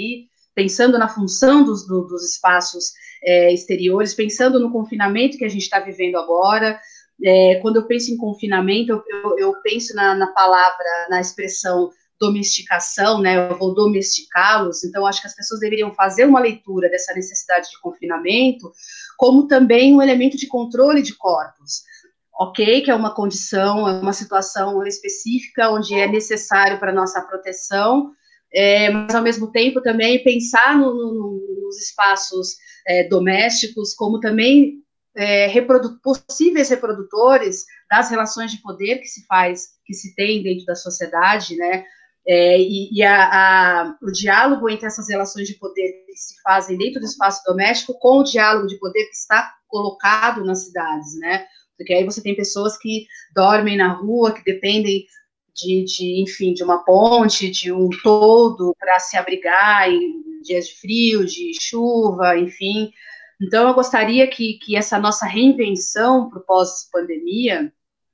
pensando na função dos, do, dos espaços é, exteriores, pensando no confinamento que a gente está vivendo agora. É, quando eu penso em confinamento, eu, eu, eu penso na, na palavra, na expressão domesticação, né? Eu vou domesticá-los. Então, acho que as pessoas deveriam fazer uma leitura dessa necessidade de confinamento como também um elemento de controle de corpos. Ok, que é uma condição, é uma situação específica onde é necessário para a nossa proteção, é, mas, ao mesmo tempo, também pensar no, no, nos espaços é, domésticos como também é, reprodu possíveis reprodutores das relações de poder que se faz, que se tem dentro da sociedade, né? É, e e a, a, o diálogo entre essas relações de poder que se fazem dentro do espaço doméstico com o diálogo de poder que está colocado nas cidades, né? Porque aí você tem pessoas que dormem na rua, que dependem de, de enfim, de uma ponte, de um toldo para se abrigar em dias de frio, de chuva, enfim. Então, eu gostaria que, que essa nossa reinvenção para o pós-pandemia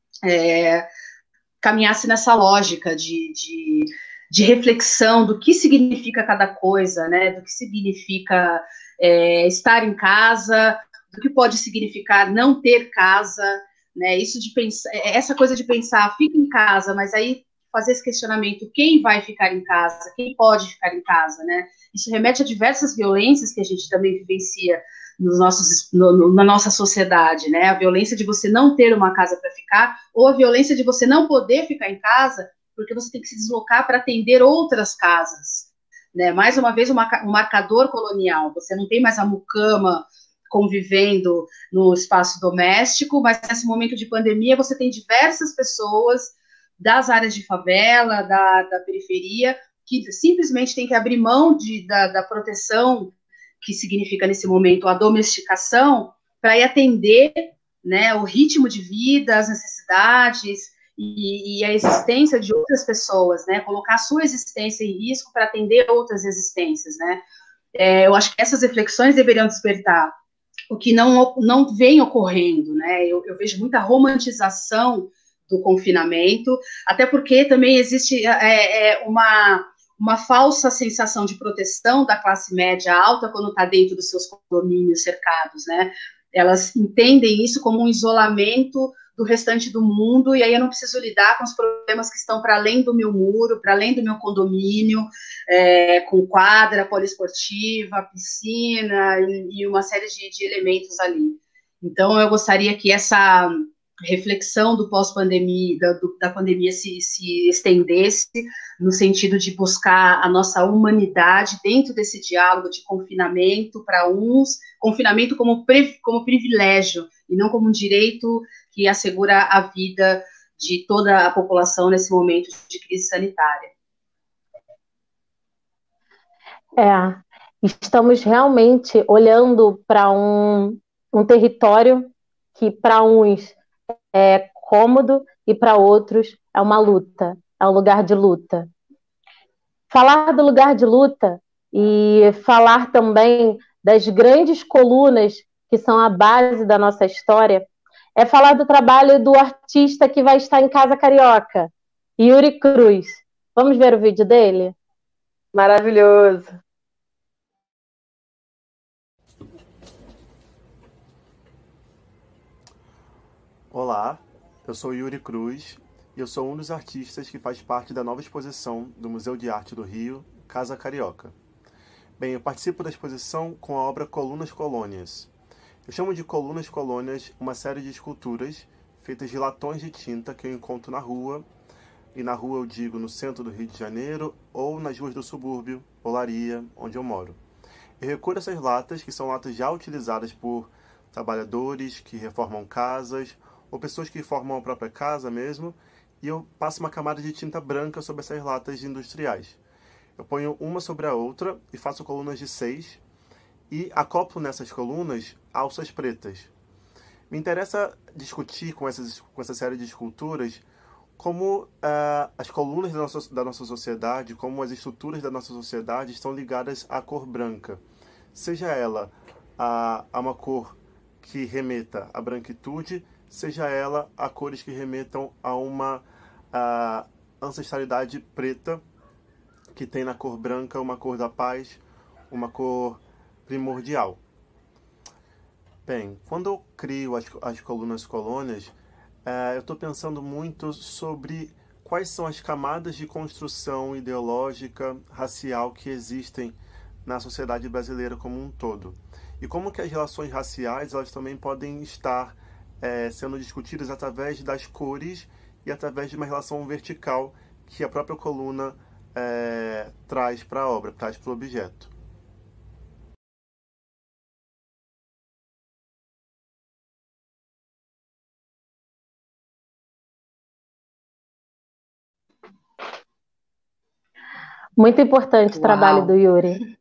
é, caminhasse nessa lógica de, de, de reflexão do que significa cada coisa, né? Do que significa é, estar em casa, do que pode significar não ter casa, né? Isso de pensar, essa coisa de pensar, fica em casa, mas aí fazer esse questionamento, quem vai ficar em casa, quem pode ficar em casa, né? Isso remete a diversas violências que a gente também vivencia nos nossos, no, no, na nossa sociedade, né? A violência de você não ter uma casa para ficar, ou a violência de você não poder ficar em casa, porque você tem que se deslocar para atender outras casas, né? Mais uma vez, uma, um marcador colonial. Você não tem mais a mucama convivendo no espaço doméstico, mas nesse momento de pandemia você tem diversas pessoas das áreas de favela, da, da periferia, que simplesmente tem que abrir mão de, da, da proteção que significa nesse momento a domesticação, para ir atender, né, o ritmo de vida, as necessidades e, e a existência de outras pessoas, né, colocar a sua existência em risco para atender outras existências, né. É, eu acho que essas reflexões deveriam despertar, o que não, não vem ocorrendo, né, eu, eu vejo muita romantização do confinamento, até porque também existe é, é, uma... uma falsa sensação de proteção da classe média alta quando está dentro dos seus condomínios cercados, né? Elas entendem isso como um isolamento do restante do mundo, e aí eu não preciso lidar com os problemas que estão para além do meu muro, para além do meu condomínio, é, com quadra poliesportiva, piscina e, e uma série de, de elementos ali. Então, eu gostaria que essa reflexão do pós-pandemia, da, da pandemia se, se estendesse no sentido de buscar a nossa humanidade dentro desse diálogo de confinamento para uns, confinamento como, pre, como privilégio e não como um direito que assegura a vida de toda a população nesse momento de crise sanitária. É, estamos realmente olhando para um, um território que para uns é cômodo e para outros é uma luta, é um lugar de luta. Falar do lugar de luta e falar também das grandes colunas que são a base da nossa história é falar do trabalho do artista que vai estar em Casa Carioca, Yuri Cruz. Vamos ver o vídeo dele? Maravilhoso. Olá, eu sou Yuri Cruz e eu sou um dos artistas que faz parte da nova exposição do Museu de Arte do Rio, Casa Carioca. Bem, eu participo da exposição com a obra Colunas Colônias. Eu chamo de Colunas Colônias uma série de esculturas feitas de latões de tinta que eu encontro na rua, e na rua eu digo no centro do Rio de Janeiro ou nas ruas do subúrbio, Olaria, onde eu moro. Eu recolho essas latas, que são latas já utilizadas por trabalhadores que reformam casas, ou pessoas que formam a própria casa mesmo, e eu passo uma camada de tinta branca sobre essas latas industriais. Eu ponho uma sobre a outra e faço colunas de seis, e acoplo nessas colunas alças pretas. Me interessa discutir com, essas, com essa série de esculturas como uh, as colunas da nossa, da nossa sociedade, como as estruturas da nossa sociedade estão ligadas à cor branca. Seja ela a, a uma cor que remeta à branquitude, seja ela a cores que remetam a uma a ancestralidade preta, que tem na cor branca uma cor da paz, uma cor primordial. Bem, quando eu crio as, as colunas colônias, é, eu estou pensando muito sobre quais são as camadas de construção ideológica, racial que existem na sociedade brasileira como um todo. E como que as relações raciais elas também podem estar é, sendo discutidas através das cores e através de uma relação vertical que a própria coluna é, traz para a obra, traz para o objeto. Muito importante o Uau. trabalho do Yuri.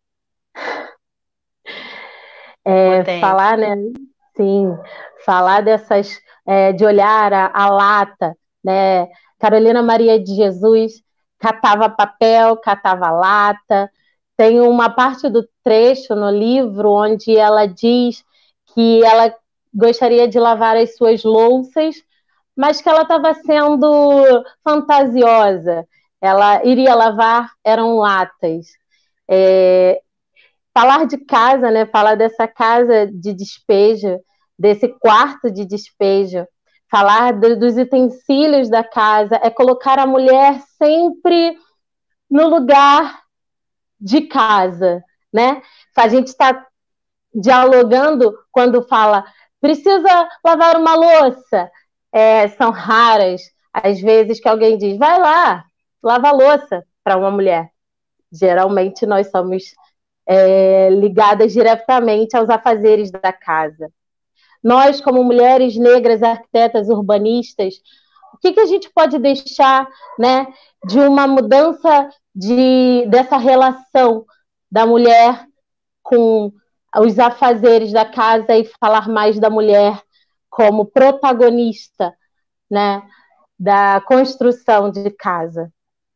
É, falar, né? Sim, falar dessas, é, de olhar a, a lata, né? Carolina Maria de Jesus catava papel, catava lata. Tem uma parte do trecho no livro onde ela diz que ela gostaria de lavar as suas louças, mas que ela estava sendo fantasiosa. Ela iria lavar, eram latas. É, falar de casa, né? Falar dessa casa de despejo, desse quarto de despejo, falar do, dos utensílios da casa, é colocar a mulher sempre no lugar de casa, né? A gente está dialogando quando fala precisa lavar uma louça. É, são raras as vezes que alguém diz vai lá, lava a louça para uma mulher. Geralmente nós somos é, ligadas diretamente aos afazeres da casa. Nós, como mulheres negras, arquitetas, urbanistas, o que, que a gente pode deixar, né, de uma mudança de, dessa relação da mulher com os afazeres da casa e falar mais da mulher como protagonista, né, da construção de casa?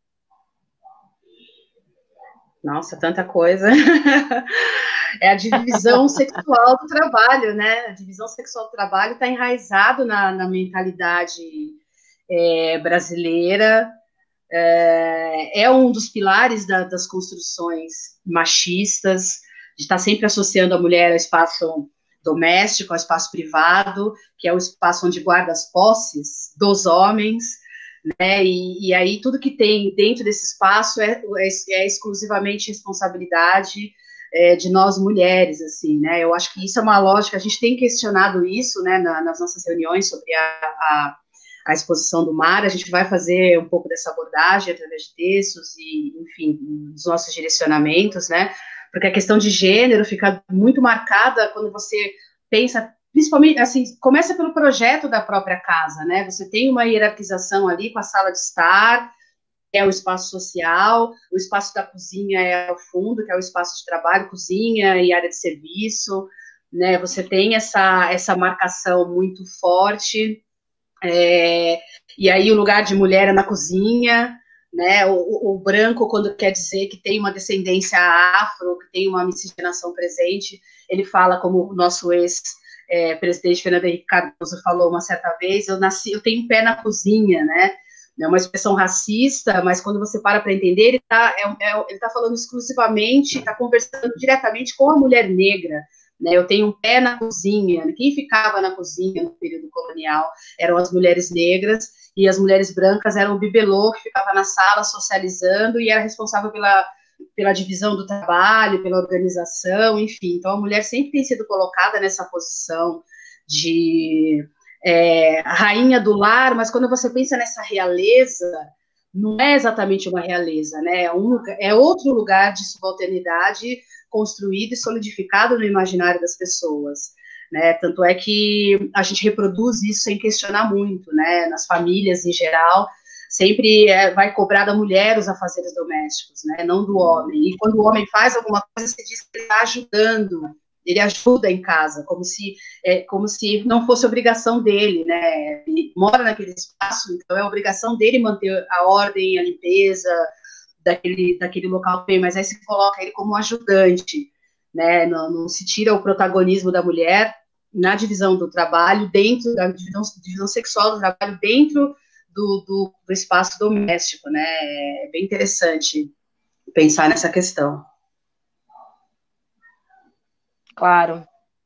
Nossa, tanta coisa. É a divisão sexual do trabalho, né? A divisão sexual do trabalho está enraizado na, na mentalidade é, brasileira. É, é um dos pilares da, das construções machistas, de estar sempre associando a mulher ao espaço doméstico, ao espaço privado, que é o espaço onde guarda as posses dos homens, né? E, e aí tudo que tem dentro desse espaço é, é, é exclusivamente responsabilidade é, de nós mulheres, assim, né? Eu acho que isso é uma lógica, a gente tem questionado isso, né, na, nas nossas reuniões sobre a, a, a exposição do mar, a gente vai fazer um pouco dessa abordagem através de textos e, enfim, dos nossos direcionamentos, né? Porque a questão de gênero fica muito marcada quando você pensa, principalmente, assim, começa pelo projeto da própria casa, né? Você tem uma hierarquização ali com a sala de estar, que é o espaço social, o espaço da cozinha é o fundo, que é o espaço de trabalho, cozinha e área de serviço, né? Você tem essa, essa marcação muito forte, é, e aí o lugar de mulher é na cozinha, né? O, o branco, quando quer dizer que tem uma descendência afro, que tem uma miscigenação presente, ele fala como o nosso ex É, presidente Fernando Henrique Cardoso falou uma certa vez, eu nasci, eu tenho um pé na cozinha, né? É uma expressão racista, mas quando você para para entender, ele está é, é, ele tá falando exclusivamente, está conversando diretamente com a mulher negra, né? Eu tenho um pé na cozinha. Quem ficava na cozinha no período colonial eram as mulheres negras, e as mulheres brancas eram o bibelô, que ficava na sala socializando e era responsável pela pela divisão do trabalho, pela organização, enfim. Então, a mulher sempre tem sido colocada nessa posição de é, rainha do lar, mas quando você pensa nessa realeza, não é exatamente uma realeza, né? É, um, é outro lugar de subalternidade construído e solidificado no imaginário das pessoas, né? Tanto é que a gente reproduz isso sem questionar muito, né? Nas famílias em geral, sempre é, vai cobrar da mulher os afazeres domésticos, né, não do homem. E quando o homem faz alguma coisa, se diz que ele está ajudando, ele ajuda em casa, como se, é, como se não fosse obrigação dele, né, ele mora naquele espaço, então é obrigação dele manter a ordem, a limpeza daquele, daquele local, mas aí se coloca ele como ajudante, né, não, não se tira o protagonismo da mulher na divisão do trabalho, dentro da divisão, divisão sexual do trabalho, dentro Do, do, do espaço doméstico, né? É bem interessante pensar nessa questão. Claro.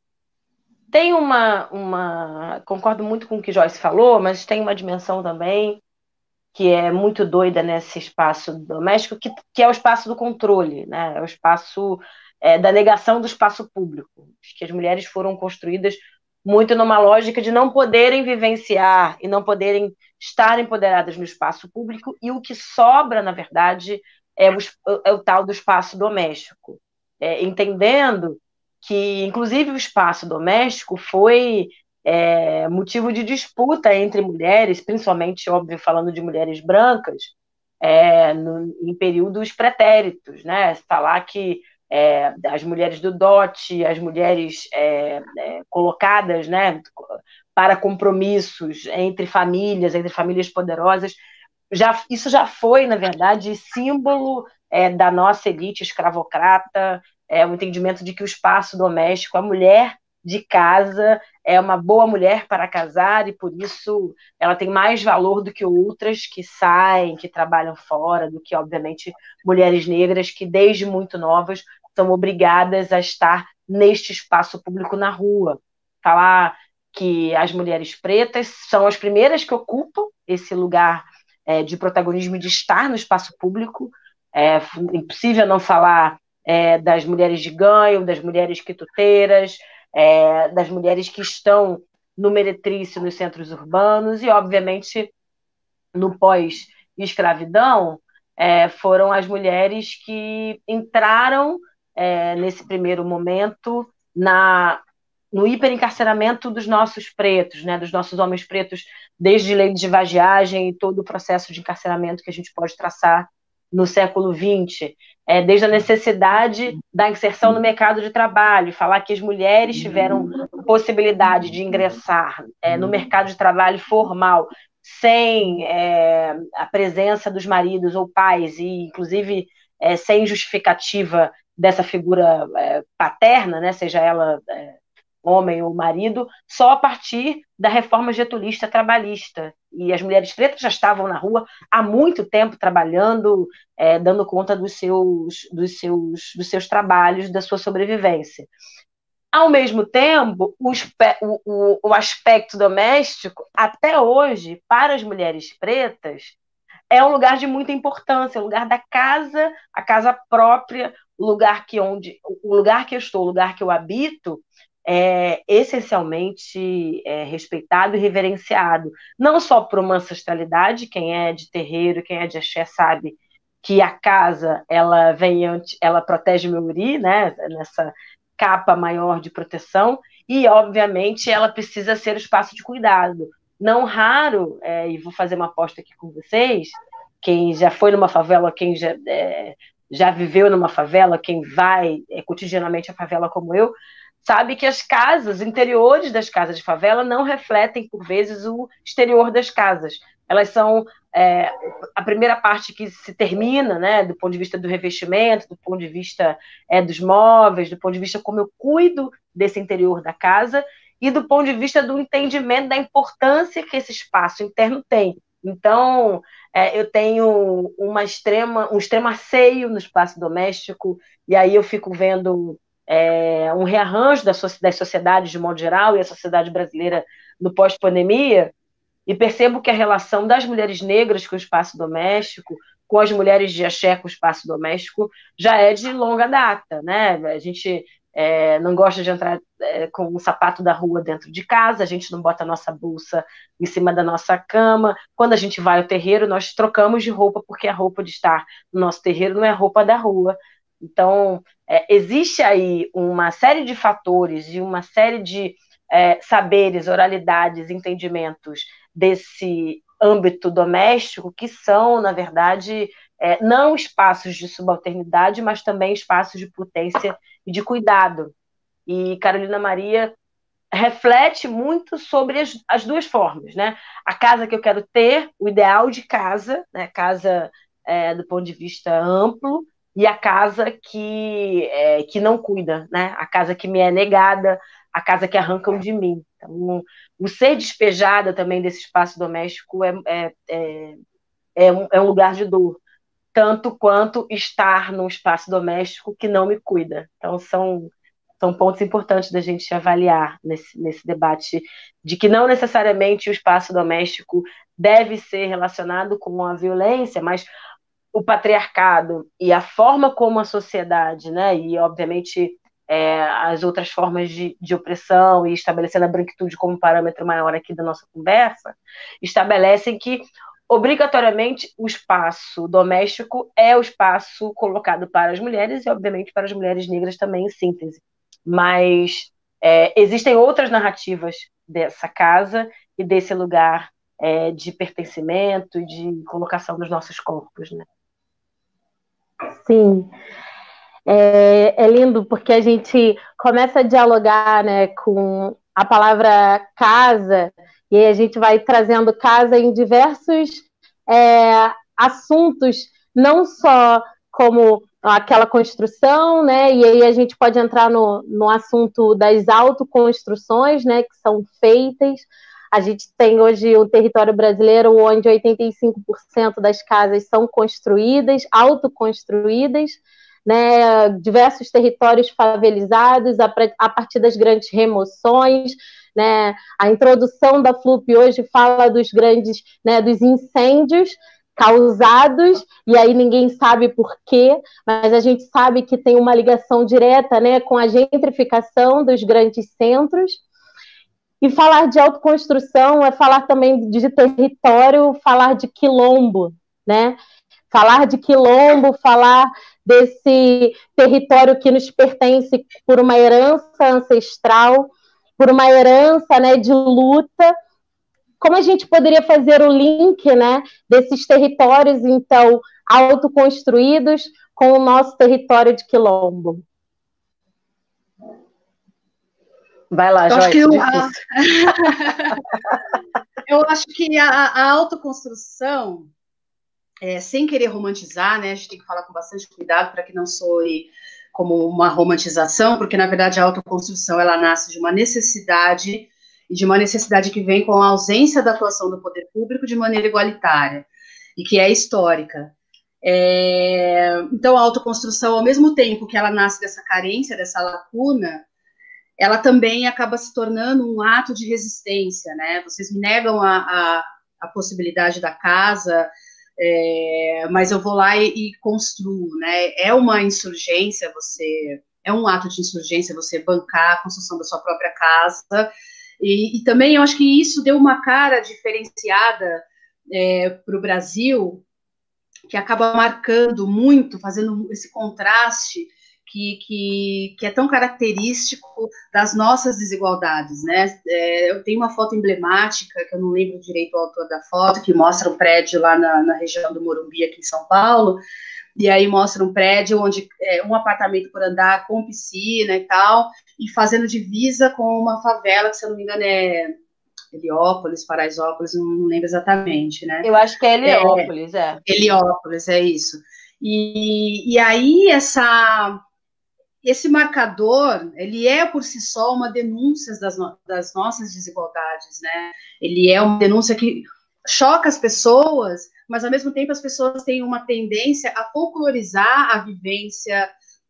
Tem uma, uma... Concordo muito com o que Joyce falou, mas tem uma dimensão também que é muito doida nesse espaço doméstico, que, que é o espaço do controle, né? É o espaço é, da negação do espaço público. Acho que as mulheres foram construídas muito numa lógica de não poderem vivenciar e não poderem estar empoderadas no espaço público, e o que sobra, na verdade, é o, é o tal do espaço doméstico. É, entendendo que, inclusive, o espaço doméstico foi é, motivo de disputa entre mulheres, principalmente, óbvio, falando de mulheres brancas, é, no, em períodos pretéritos, né? Falar que é, as mulheres do dote, as mulheres é, é, colocadas, né, para compromissos entre famílias, entre famílias poderosas, já, isso já foi, na verdade, símbolo é, da nossa elite escravocrata, é, o entendimento de que o espaço doméstico, a mulher de casa é uma boa mulher para casar e, por isso, ela tem mais valor do que outras que saem, que trabalham fora, do que, obviamente, mulheres negras que, desde muito novas, são obrigadas a estar neste espaço público na rua. Falar que as mulheres pretas são as primeiras que ocupam esse lugar é, de protagonismo, de estar no espaço público. É impossível não falar é, das mulheres de ganho, das mulheres quituteiras, é, das mulheres que estão no meretrício nos centros urbanos e, obviamente, no pós-escravidão, é, foram as mulheres que entraram é, nesse primeiro momento na, no hiperencarceramento dos nossos pretos, né, dos nossos homens pretos, desde lei de vadiagem e todo o processo de encarceramento que a gente pode traçar no século vinte, é, desde a necessidade da inserção no mercado de trabalho, falar que as mulheres tiveram possibilidade de ingressar é, no mercado de trabalho formal, sem é, a presença dos maridos ou pais, e inclusive é, sem justificativa dessa figura é, paterna, né, seja ela é, homem ou marido, só a partir da reforma getulista trabalhista. E as mulheres pretas já estavam na rua há muito tempo trabalhando, é, dando conta dos seus, dos, seus, dos seus trabalhos, da sua sobrevivência. Ao mesmo tempo, o, o, o aspecto doméstico, até hoje, para as mulheres pretas, é um lugar de muita importância, o lugar da casa, a casa própria, o lugar que, onde, o lugar que eu estou, o lugar que eu habito, é essencialmente é, respeitado e reverenciado, não só por uma ancestralidade, quem é de terreiro, quem é de axé sabe que a casa, ela vem, ela protege o meu uri, né, nessa capa maior de proteção, e, obviamente, ela precisa ser o espaço de cuidado. Não raro, é, e vou fazer uma aposta aqui com vocês, quem já foi numa favela, quem já, é, já viveu numa favela, quem vai é, cotidianamente à favela como eu, sabe que as casas, os interiores das casas de favela não refletem, por vezes, o exterior das casas. Elas são é, a primeira parte que se termina, né, do ponto de vista do revestimento, do ponto de vista é, dos móveis, do ponto de vista como eu cuido desse interior da casa e do ponto de vista do entendimento da importância que esse espaço interno tem. Então, é, eu tenho uma extrema, um extremo asseio no espaço doméstico, e aí eu fico vendo é, um rearranjo das, das sociedades de modo geral, e a sociedade brasileira no pós-pandemia, e percebo que a relação das mulheres negras com o espaço doméstico, com as mulheres de axé com o espaço doméstico, já é de longa data, né? A gente é, não gosta de entrar é, com o sapato da rua dentro de casa, a gente não bota a nossa bolsa em cima da nossa cama. Quando a gente vai ao terreiro, nós trocamos de roupa, porque a roupa de estar no nosso terreiro não é roupa da rua. Então, é, existe aí uma série de fatores e uma série de é, saberes, oralidades, entendimentos desse âmbito doméstico que são, na verdade, é, não espaços de subalternidade, mas também espaços de potência e de cuidado. E Carolina Maria reflete muito sobre as, as duas formas, né? A casa que eu quero ter, o ideal de casa, né? Casa é, do ponto de vista amplo, e a casa que, é, que não cuida, né? A casa que me é negada, a casa que arrancam de mim. Então, o ser despejada também desse espaço doméstico é, é, é, é, um, é um lugar de dor, tanto quanto estar num espaço doméstico que não me cuida. Então, são, são pontos importantes da gente avaliar nesse, nesse debate, de que não necessariamente o espaço doméstico deve ser relacionado com a violência, mas o patriarcado e a forma como a sociedade, né, e obviamente é, as outras formas de, de opressão, e estabelecendo a branquitude como parâmetro maior aqui da nossa conversa, estabelecem que obrigatoriamente o espaço doméstico é o espaço colocado para as mulheres e obviamente para as mulheres negras também, em síntese. Mas é, existem outras narrativas dessa casa e desse lugar é, de pertencimento, de colocação dos nossos corpos, né? Sim, é, é lindo porque a gente começa a dialogar, né, com a palavra casa, e aí a gente vai trazendo casa em diversos é, assuntos, não só como aquela construção, né, e aí a gente pode entrar no, no assunto das autoconstruções, né, que são feitas. A gente tem hoje o território brasileiro onde oitenta e cinco por cento das casas são construídas, autoconstruídas, né, diversos territórios favelizados a, a partir das grandes remoções, né, a introdução da F L U P hoje fala dos grandes, né, dos incêndios causados, e aí ninguém sabe por quê, mas a gente sabe que tem uma ligação direta, né, com a gentrificação dos grandes centros. E falar de autoconstrução é falar também de território, falar de quilombo, né? Falar de quilombo, falar desse território que nos pertence por uma herança ancestral, por uma herança, né, de luta. Como a gente poderia fazer o link, né, desses territórios, então, autoconstruídos com o nosso território de quilombo? Vai lá, eu Joyce, acho que eu, a... eu acho que a, a autoconstrução, é, sem querer romantizar, né, a gente tem que falar com bastante cuidado para que não soe como uma romantização, porque, na verdade, a autoconstrução ela nasce de uma necessidade, e de uma necessidade que vem com a ausência da atuação do poder público de maneira igualitária, e que é histórica. É... Então, a autoconstrução, ao mesmo tempo que ela nasce dessa carência, dessa lacuna, ela também acaba se tornando um ato de resistência, né? Vocês me negam a, a, a possibilidade da casa, é, mas eu vou lá e, e construo, né? É uma insurgência, você é um ato de insurgência você bancar a construção da sua própria casa, e, e também eu acho que isso deu uma cara diferenciada é, para o Brasil, que acaba marcando muito, fazendo esse contraste Que, que, que é tão característico das nossas desigualdades, né? É, eu tenho uma foto emblemática, que eu não lembro direito o autor da foto, que mostra um prédio lá na, na região do Morumbi, aqui em São Paulo, e aí mostra um prédio onde é um apartamento por andar, com piscina e tal, e fazendo divisa com uma favela, que se eu não me engano é Heliópolis, Paraisópolis, não lembro exatamente, né? Eu acho que é Heliópolis, é. é. Heliópolis, é isso. E, e aí essa... Esse marcador, ele é por si só uma denúncia das, no, das nossas desigualdades, né? Ele é uma denúncia que choca as pessoas, mas ao mesmo tempo as pessoas têm uma tendência a folclorizar a vivência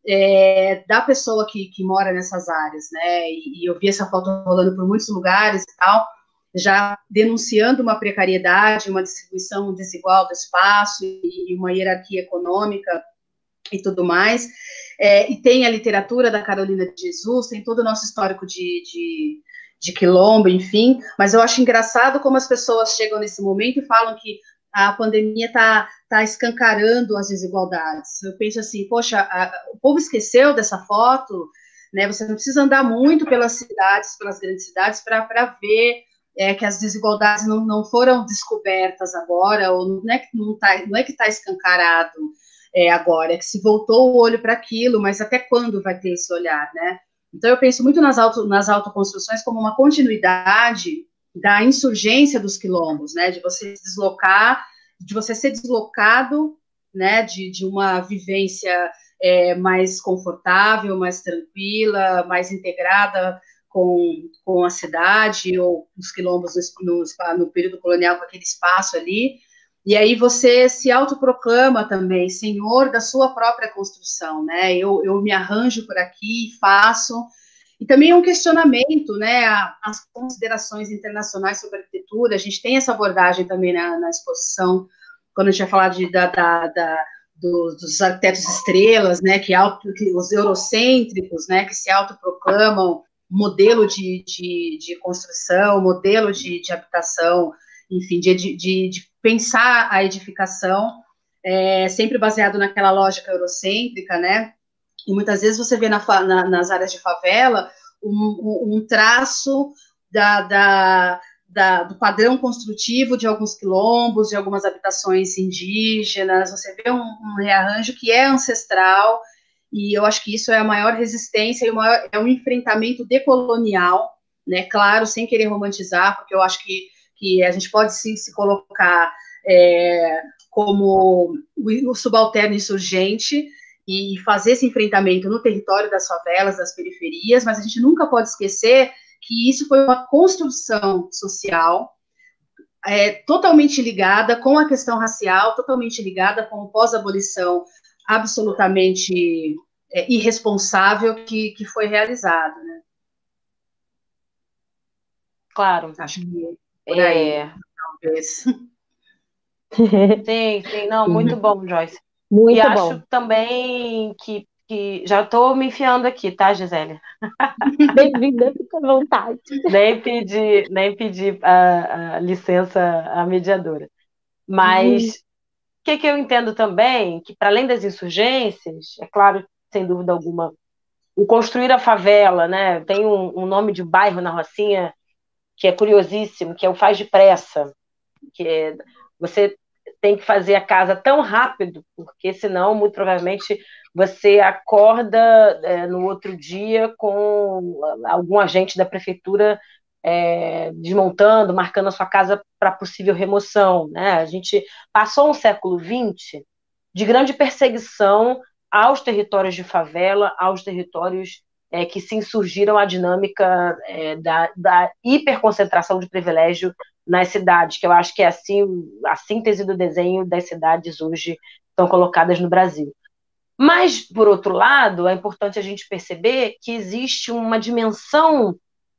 é, da pessoa que, que mora nessas áreas, né? E, e eu vi essa foto rolando por muitos lugares e tal, já denunciando uma precariedade, uma distribuição desigual do espaço e, e uma hierarquia econômica e tudo mais, é, e tem a literatura da Carolina de Jesus, tem todo o nosso histórico de, de, de quilombo, enfim, mas eu acho engraçado como as pessoas chegam nesse momento e falam que a pandemia está tá escancarando as desigualdades. Eu penso assim, poxa, a, o povo esqueceu dessa foto, né? Você não precisa andar muito pelas cidades, pelas grandes cidades, para ver é, que as desigualdades não, não foram descobertas agora, ou não é que não tá, não é que está escancarado, É, agora, é que se voltou o olho para aquilo, mas até quando vai ter esse olhar, né? Então, eu penso muito nas, auto, nas autoconstruções como uma continuidade da insurgência dos quilombos, né? De você se deslocar, de você ser deslocado, né? De, de uma vivência é, mais confortável, mais tranquila, mais integrada com, com a cidade, ou os quilombos no, no, no período colonial, com aquele espaço ali. E aí você se autoproclama também senhor da sua própria construção, né? Eu, eu me arranjo por aqui, faço, E também é um questionamento, né, as considerações internacionais sobre arquitetura, a gente tem essa abordagem também na, na exposição, quando a gente vai falar de, da, da, da, dos, dos arquitetos estrelas, né, que, auto, que os eurocêntricos, né, que se autoproclamam modelo de, de, de construção, modelo de, de habitação, enfim, de, de, de pensar a edificação, é, sempre baseado naquela lógica eurocêntrica, né, e muitas vezes você vê na, na, nas áreas de favela um, um, um traço da, da, da, do padrão construtivo de alguns quilombos, de algumas habitações indígenas, você vê um, um rearranjo que é ancestral, e eu acho que isso é a maior resistência, e o maior, é um enfrentamento decolonial, né, claro, sem querer romantizar, porque eu acho que, que a gente pode sim se colocar é, como o subalterno insurgente, e fazer esse enfrentamento no território das favelas, das periferias, mas a gente nunca pode esquecer que isso foi uma construção social é, totalmente ligada com a questão racial, totalmente ligada com o pós-abolição absolutamente é, irresponsável que, que foi realizado, né? Claro. Acho que por aí, é... talvez. Sim, sim, não, muito bom, Joyce. Muito e bom. acho também que, que já estou me enfiando aqui, tá, Gisele? Bem-vinda, fica à vontade. Nem pedi, nem pedi a, a licença à mediadora. Mas o uhum. que, que eu entendo também, que para além das insurgências, é claro, sem dúvida alguma, o construir a favela, né? Tem um, um nome de bairro na Rocinha que é curiosíssimo, que é o Faz Depressa, que é, você tem que fazer a casa tão rápido, porque senão, muito provavelmente, você acorda é, no outro dia com algum agente da prefeitura é, desmontando, marcando a sua casa para possível remoção, né? A gente passou um século vinte de grande perseguição aos territórios de favela, aos territórios é, que se insurgiram à dinâmica é, da, da hiperconcentração de privilégio nas cidades, que eu acho que é assim a síntese do desenho das cidades hoje estão colocadas no Brasil. Mas, por outro lado, é importante a gente perceber que existe uma dimensão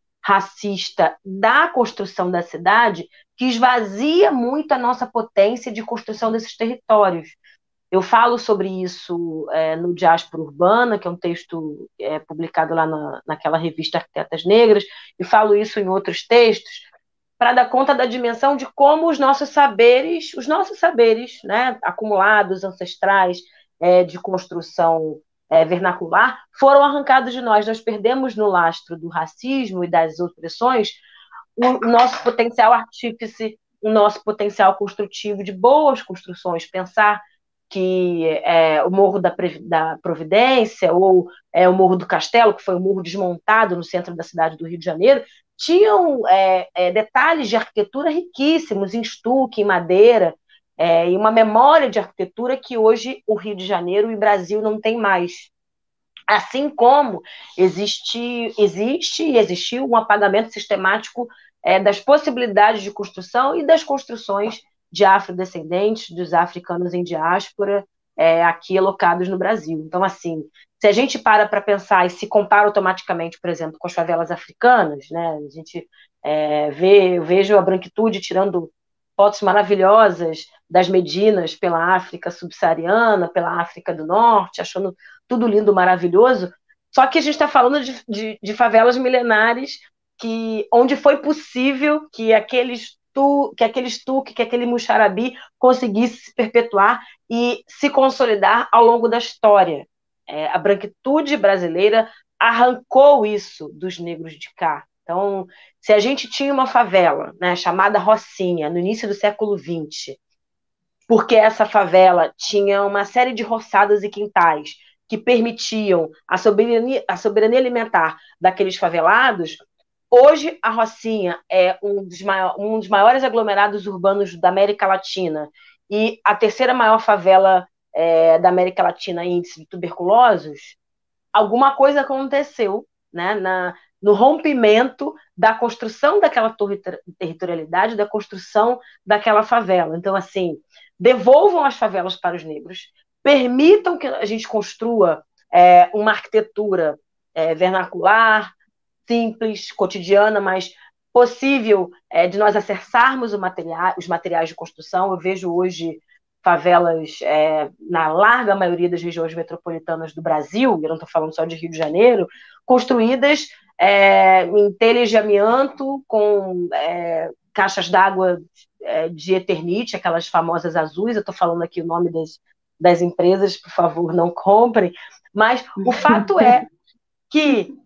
racista da construção da cidade que esvazia muito a nossa potência de construção desses territórios. Eu falo sobre isso é, no Diáspora Urbana, que é um texto é, publicado lá na, naquela revista Arquitetas Negras, e falo isso em outros textos, para dar conta da dimensão de como os nossos saberes, os nossos saberes, né, acumulados, ancestrais, é, de construção é, vernacular, foram arrancados de nós. Nós perdemos no lastro do racismo e das opressões o nosso potencial artífice, o nosso potencial construtivo de boas construções. Pensar que é, o Morro da, da Providência ou é, o Morro do Castelo, que foi um morro desmontado no centro da cidade do Rio de Janeiro, tinham é, é, detalhes de arquitetura riquíssimos, em estuque, em madeira, é, e uma memória de arquitetura que hoje o Rio de Janeiro e o Brasil não tem mais. Assim como existe, existe e existiu um apagamento sistemático é, das possibilidades de construção e das construções de afrodescendentes, dos africanos em diáspora, é, aqui alocados no Brasil. Então, assim, se a gente para para pensar e se compara automaticamente, por exemplo, com as favelas africanas, né, a gente é, vê, eu vejo a branquitude tirando fotos maravilhosas das Medinas pela África subsaariana, pela África do Norte, achando tudo lindo, maravilhoso, só que a gente está falando de, de, de favelas milenares que, onde foi possível que aqueles Tu, que aquele estuque, que aquele muxarabi conseguisse se perpetuar e se consolidar ao longo da história. É, a branquitude brasileira arrancou isso dos negros de cá. Então, se a gente tinha uma favela, né, chamada Rocinha, no início do século vinte, porque essa favela tinha uma série de roçadas e quintais que permitiam a soberania, a soberania alimentar daqueles favelados, hoje, a Rocinha é um dos, maiores, um dos maiores aglomerados urbanos da América Latina e a terceira maior favela é, da América Latina em índice de tuberculosos. Alguma coisa aconteceu, né, na, no rompimento da construção daquela territorialidade, da construção daquela favela. Então, assim, devolvam as favelas para os negros, permitam que a gente construa é, uma arquitetura é, vernacular, simples, cotidiana, mas possível é, de nós acessarmos o material, os materiais de construção. Eu vejo hoje favelas é, na larga maioria das regiões metropolitanas do Brasil, eu não estou falando só de Rio de Janeiro, construídas é, em telhas de amianto, com é, caixas d'água é, de Eternit, aquelas famosas azuis. Eu estou falando aqui o nome das, das empresas, por favor, não comprem, mas o fato é que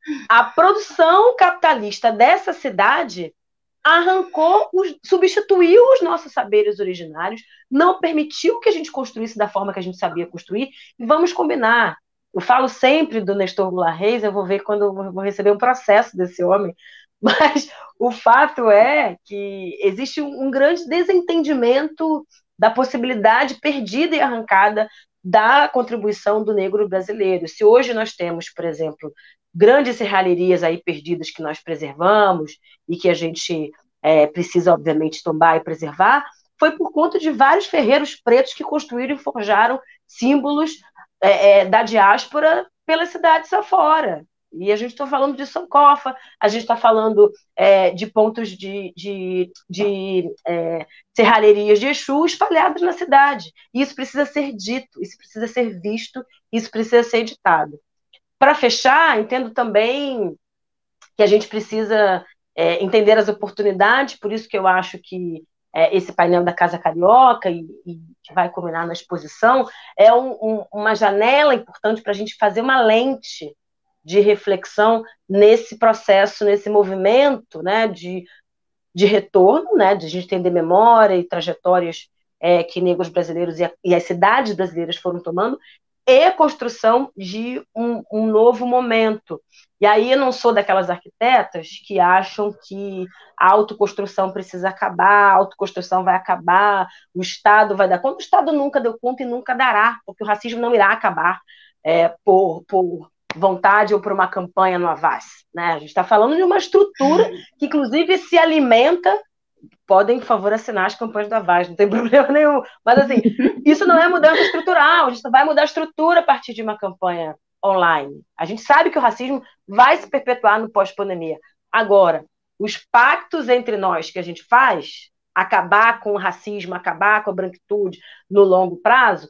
a produção capitalista dessa cidade arrancou, os, substituiu os nossos saberes originários, não permitiu que a gente construísse da forma que a gente sabia construir, e vamos combinar. Eu falo sempre do Nestor Goulart Reis, eu vou ver quando eu vou receber um processo desse homem, mas o fato é que existe um, um grande desentendimento da possibilidade perdida e arrancada da contribuição do negro brasileiro. Se hoje nós temos, por exemplo, grandes serralherias aí perdidas que nós preservamos e que a gente é, precisa, obviamente, tombar e preservar, foi por conta de vários ferreiros pretos que construíram e forjaram símbolos é, é, da diáspora pelas cidades afora. E a gente está falando de Sankofa, a gente está falando é, de pontos de, de, de é, serralherias de Exu espalhadas na cidade. E isso precisa ser dito, isso precisa ser visto, isso precisa ser editado. Para fechar, entendo também que a gente precisa é, entender as oportunidades, por isso que eu acho que é, esse painel da Casa Carioca, e, e que vai culminar na exposição, é um, um, uma janela importante para a gente fazer uma lente de reflexão nesse processo, nesse movimento, né, de, de retorno, né, de a gente entender memória e trajetórias é, que negros brasileiros e, a, e as cidades brasileiras foram tomando, e a construção de um, um novo momento. E aí eu não sou daquelas arquitetas que acham que a autoconstrução precisa acabar, a autoconstrução vai acabar, o Estado vai dar conta. O Estado nunca deu conta e nunca dará, porque o racismo não irá acabar é, por... por vontade ou por uma campanha no Avaz, né? A gente está falando de uma estrutura que, inclusive, se alimenta. Podem, por favor, assinar as campanhas do Avaz, não tem problema nenhum. Mas, assim, isso não é mudança estrutural, a gente vai mudar a estrutura a partir de uma campanha online. A gente sabe que o racismo vai se perpetuar no pós-pandemia. Agora, os pactos entre nós que a gente faz, acabar com o racismo, acabar com a branquitude no longo prazo,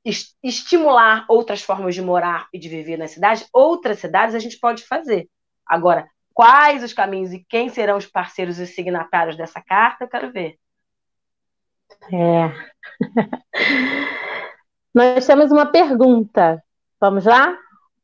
estimular outras formas de morar e de viver na cidade, outras cidades a gente pode fazer. Agora, quais os caminhos e quem serão os parceiros e signatários dessa carta, eu quero ver. É. Nós temos uma pergunta. Vamos lá?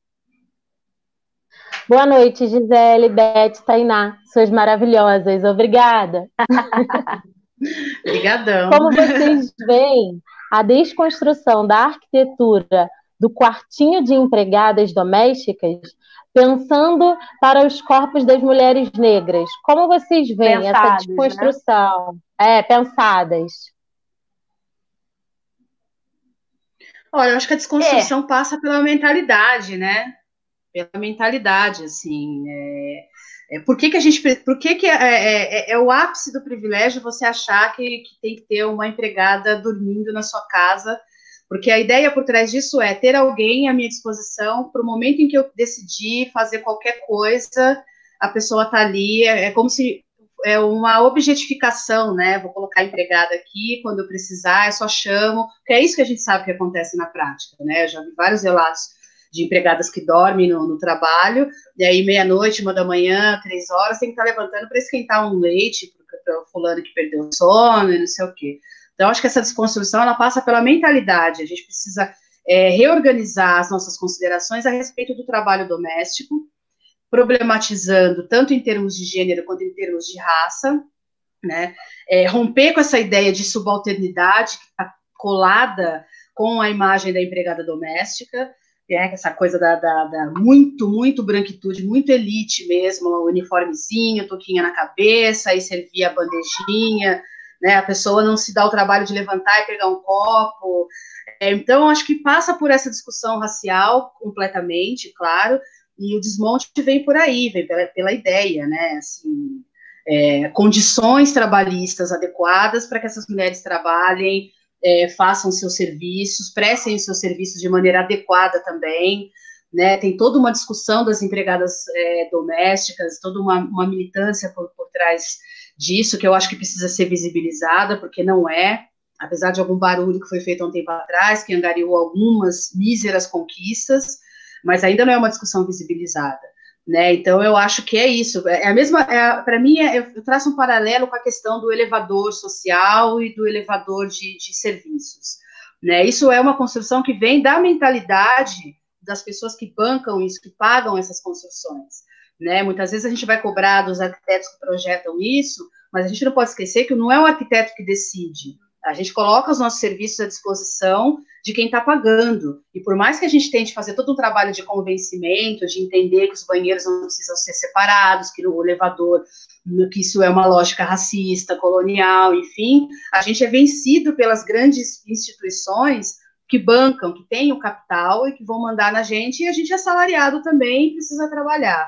Boa noite, Gisele, Beth, Tainá. Suas maravilhosas. Obrigada. Obrigadão. Como vocês veem, a desconstrução da arquitetura do quartinho de empregadas domésticas, pensando para os corpos das mulheres negras. Como vocês veem pensadas, essa desconstrução? Né? É, pensadas. Olha, eu acho que a desconstrução é. passa pela mentalidade, né? Pela mentalidade, assim. É... É, por que, que a gente. Por que, que é, é, é o ápice do privilégio você achar que, que tem que ter uma empregada dormindo na sua casa? Porque a ideia por trás disso é ter alguém à minha disposição para o momento em que eu decidir fazer qualquer coisa, a pessoa está ali. É, é como se é uma objetificação, né? Vou colocar a empregada aqui, quando eu precisar, eu só chamo. Porque é isso que a gente sabe que acontece na prática, né? Eu já vi vários relatos de empregadas que dormem no, no trabalho, e aí meia-noite, uma da manhã, três horas, tem que estar levantando para esquentar um leite para o fulano que perdeu o sono e não sei o quê. Então, acho que essa desconstrução, ela passa pela mentalidade, a gente precisa é, reorganizar as nossas considerações a respeito do trabalho doméstico, problematizando tanto em termos de gênero quanto em termos de raça, né? É, romper com essa ideia de subalternidade que está colada com a imagem da empregada doméstica, é, essa coisa da, da, da muito, muito branquitude, muito elite mesmo, o uniformezinho, touquinha na cabeça, aí servia a bandejinha, né, a pessoa não se dá o trabalho de levantar e pegar um copo. É, então, acho que passa por essa discussão racial completamente, claro, e o desmonte vem por aí, vem pela, pela ideia, né, assim, é, condições trabalhistas adequadas para que essas mulheres trabalhem, É, façam seus serviços, prestem seus serviços de maneira adequada também, né? Tem toda uma discussão das empregadas é, domésticas, toda uma, uma militância por, por trás disso, que eu acho que precisa ser visibilizada, porque não é, apesar de algum barulho que foi feito há um tempo atrás, que angariou algumas míseras conquistas, mas ainda não é uma discussão visibilizada, né? Então eu acho que é isso, é a mesma, é, para mim, é, eu traço um paralelo com a questão do elevador social e do elevador de, de serviços, né? Isso é uma construção que vem da mentalidade das pessoas que bancam isso, que pagam essas construções, né? Muitas vezes a gente vai cobrar dos arquitetos que projetam isso, mas a gente não pode esquecer que não é o arquiteto que decide. A gente coloca os nossos serviços à disposição de quem está pagando. E por mais que a gente tente fazer todo um trabalho de convencimento, de entender que os banheiros não precisam ser separados, que o elevador, que isso é uma lógica racista, colonial, enfim, a gente é vencido pelas grandes instituições que bancam, que têm o capital e que vão mandar na gente, e a gente é assalariado também e precisa trabalhar.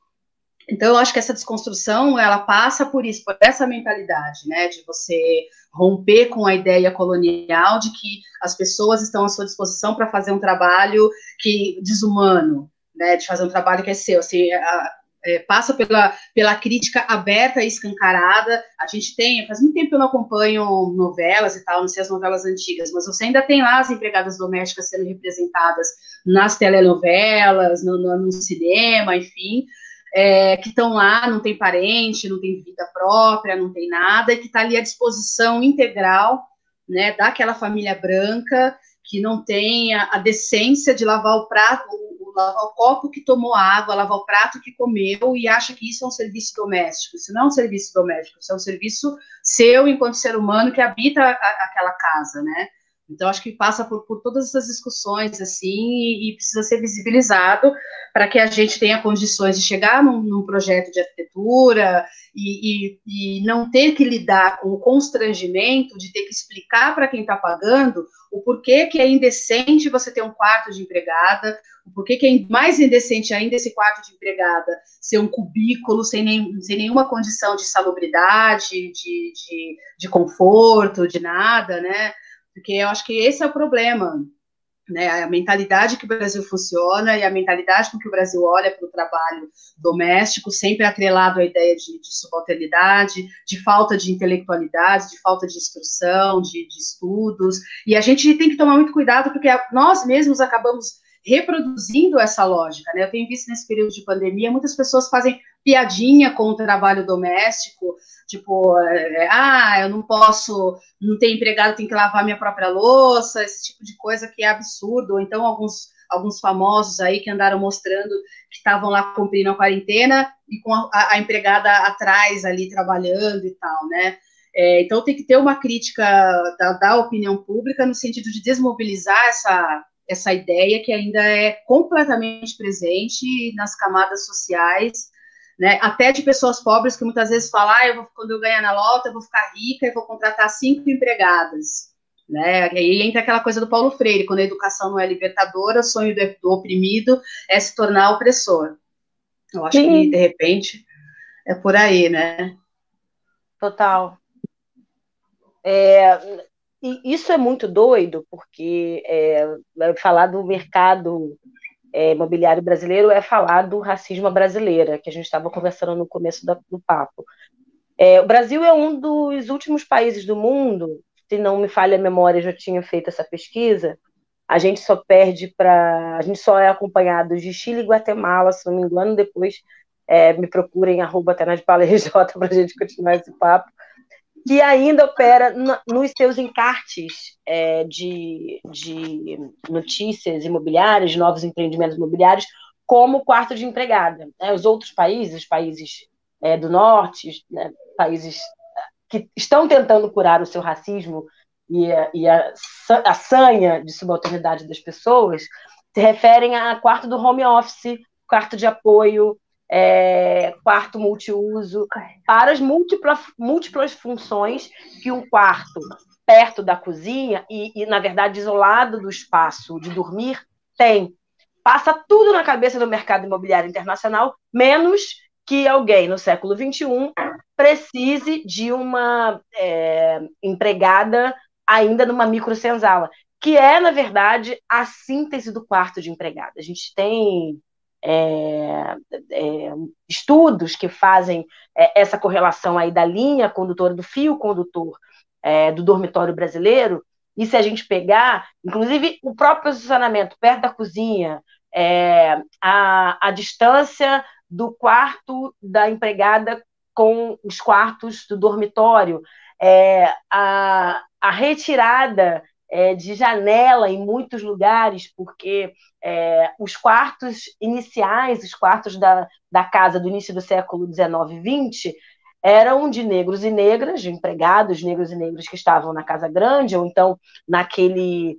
Então, eu acho que essa desconstrução, ela passa por isso, por essa mentalidade, né, de você romper com a ideia colonial de que as pessoas estão à sua disposição para fazer um trabalho que desumano, né, de fazer um trabalho que é seu, assim, a, é, passa pela, pela crítica aberta e escancarada. A gente tem, faz muito tempo que eu não acompanho novelas e tal, não sei as novelas antigas, mas você ainda tem lá as empregadas domésticas sendo representadas nas telenovelas, no, no, no cinema, enfim, É, que estão lá, não tem parente, não tem vida própria, não tem nada, e que está ali à disposição integral, né, daquela família branca, que não tem a, a decência de lavar o prato, o, o, lavar o copo que tomou água, lavar o prato que comeu, e acha que isso é um serviço doméstico. Isso não é um serviço doméstico, isso é um serviço seu, enquanto ser humano, que habita a, aquela casa, né? Então, acho que passa por, por todas essas discussões, assim, e, e precisa ser visibilizado para que a gente tenha condições de chegar num, num projeto de arquitetura e, e, e não ter que lidar com o constrangimento de ter que explicar para quem está pagando o porquê que é indecente você ter um quarto de empregada, o porquê que é mais indecente ainda esse quarto de empregada ser um cubículo sem, nem, sem nenhuma condição de salubridade, de, de, de conforto, de nada, né? Porque eu acho que esse é o problema, né? A mentalidade que o Brasil funciona e a mentalidade com que o Brasil olha para o trabalho doméstico, sempre atrelado à ideia de, de subalternidade, de falta de intelectualidade, de falta de instrução, de, de estudos, e a gente tem que tomar muito cuidado, porque nós mesmos acabamos reproduzindo essa lógica, né? Eu tenho visto nesse período de pandemia, muitas pessoas fazem piadinha com o trabalho doméstico, tipo, é, ah, eu não posso, não ter empregado, tenho que lavar minha própria louça, esse tipo de coisa que é absurdo. Ou então alguns, alguns famosos aí que andaram mostrando que estavam lá cumprindo a quarentena e com a, a empregada atrás ali trabalhando e tal, né? É, então tem que ter uma crítica da, da opinião pública no sentido de desmobilizar essa, essa ideia que ainda é completamente presente nas camadas sociais, né, até de pessoas pobres que muitas vezes falam, ah, eu vou, quando eu ganhar na loto, eu vou ficar rica e vou contratar cinco empregadas, né, e aí entra aquela coisa do Paulo Freire, quando a educação não é libertadora, o sonho do, do oprimido é se tornar opressor. Eu acho Sim. que, de repente, é por aí, né? Total. É, e isso é muito doido, porque é, falar do mercado É, imobiliário brasileiro é falar do racismo brasileiro, que a gente estava conversando no começo da, do papo. É, o Brasil é um dos últimos países do mundo, se não me falha a memória, eu já tinha feito essa pesquisa, a gente só perde para... A gente só é acompanhado de Chile e Guatemala, se não me engano, depois é, me procurem, arroba até na de Paula R J, para a gente continuar esse papo, que ainda opera nos seus encartes é, de, de notícias imobiliárias, de novos empreendimentos imobiliários, como quarto de empregada. Né? Os outros países, países é, do norte, né, países que estão tentando curar o seu racismo e a, e a, a sanha de subalternidade das pessoas, se referem a quarto do home office, quarto de apoio, É, quarto multiuso, para as múltiplas, múltiplas funções que um quarto perto da cozinha e, e, na verdade, isolado do espaço de dormir, tem. Passa tudo na cabeça do mercado imobiliário internacional, menos que alguém no século vinte e um precise de uma é, empregada ainda numa microsenzala. que é, na verdade, a síntese do quarto de empregada. A gente tem é, é, estudos que fazem é, essa correlação aí da linha condutora, do fio condutor é, do dormitório brasileiro, e se a gente pegar, inclusive, o próprio posicionamento perto da cozinha, é, a, a distância do quarto da empregada com os quartos do dormitório, é, a, a retirada é, de janela em muitos lugares, porque é, os quartos iniciais, os quartos da, da casa do início do século dezenove e vinte, eram de negros e negras, de empregados negros e negras que estavam na casa grande, ou então naquele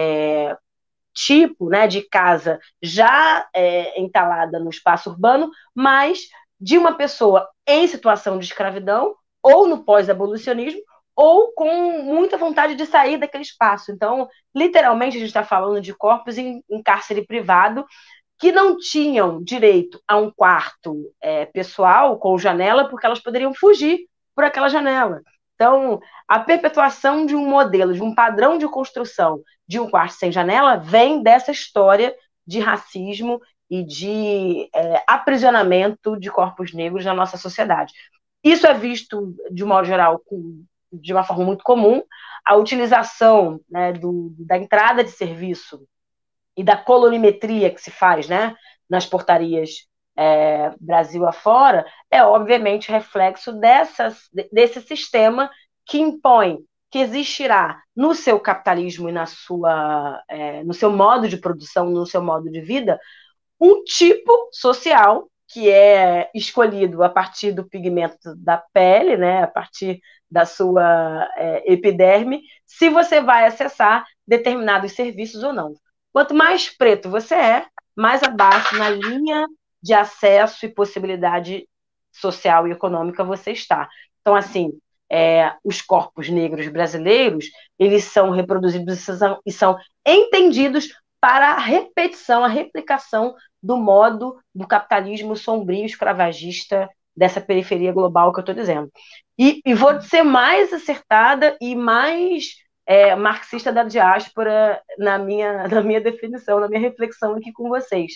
é, tipo, né, de casa já é, entalada no espaço urbano, mas de uma pessoa em situação de escravidão, ou no pós-abolicionismo, ou com muita vontade de sair daquele espaço. Então, literalmente, a gente está falando de corpos em, em cárcere privado, que não tinham direito a um quarto é, pessoal com janela, porque elas poderiam fugir por aquela janela. Então, a perpetuação de um modelo, de um padrão de construção de um quarto sem janela, vem dessa história de racismo e de é, aprisionamento de corpos negros na nossa sociedade. Isso é visto, de modo geral, com, de uma forma muito comum, a utilização, né, do, da entrada de serviço e da colorimetria que se faz, né, nas portarias é, Brasil afora, é obviamente reflexo dessas, desse sistema que impõe que existirá no seu capitalismo e na sua, é, no seu modo de produção, no seu modo de vida, um tipo social que é escolhido a partir do pigmento da pele, né, a partir da sua é, epiderme, se você vai acessar determinados serviços ou não. Quanto mais preto você é, mais abaixo na linha de acesso e possibilidade social e econômica você está. Então, assim, é, os corpos negros brasileiros, eles são reproduzidos e são, e são entendidos para a repetição, a replicação do modo do capitalismo sombrio, escravagista, dessa periferia global que eu estou dizendo. E, e vou ser mais acertada e mais é, marxista da diáspora na minha, na minha definição, na minha reflexão aqui com vocês.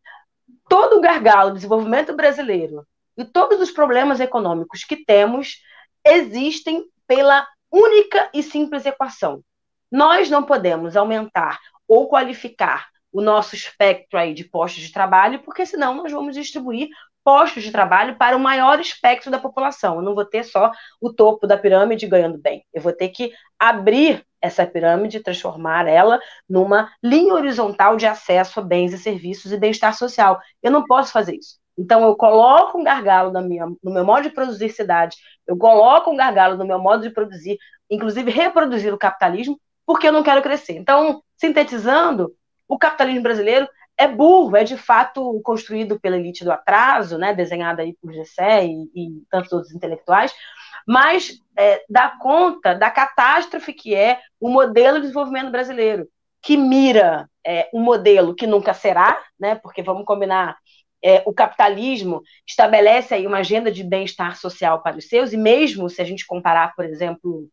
Todo o gargalo do desenvolvimento brasileiro e todos os problemas econômicos que temos existem pela única e simples equação. Nós não podemos aumentar ou qualificar o nosso espectro aí de postos de trabalho, porque senão nós vamos distribuir postos de trabalho para o maior espectro da população. Eu não vou ter só o topo da pirâmide ganhando bem. Eu vou ter que abrir essa pirâmide, transformar ela numa linha horizontal de acesso a bens e serviços e bem-estar social. Eu não posso fazer isso. Então, eu coloco um gargalo na minha, no meu modo de produzir cidade, eu coloco um gargalo no meu modo de produzir, inclusive reproduzir o capitalismo, porque eu não quero crescer. Então, sintetizando, o capitalismo brasileiro é burro, é de fato construído pela elite do atraso, né, desenhada aí por Gessé e, e tantos outros intelectuais, mas é, dá conta da catástrofe que é o modelo de desenvolvimento brasileiro, que mira é, um modelo que nunca será, né, porque vamos combinar, é, o capitalismo estabelece aí uma agenda de bem-estar social para os seus, e mesmo se a gente comparar, por exemplo,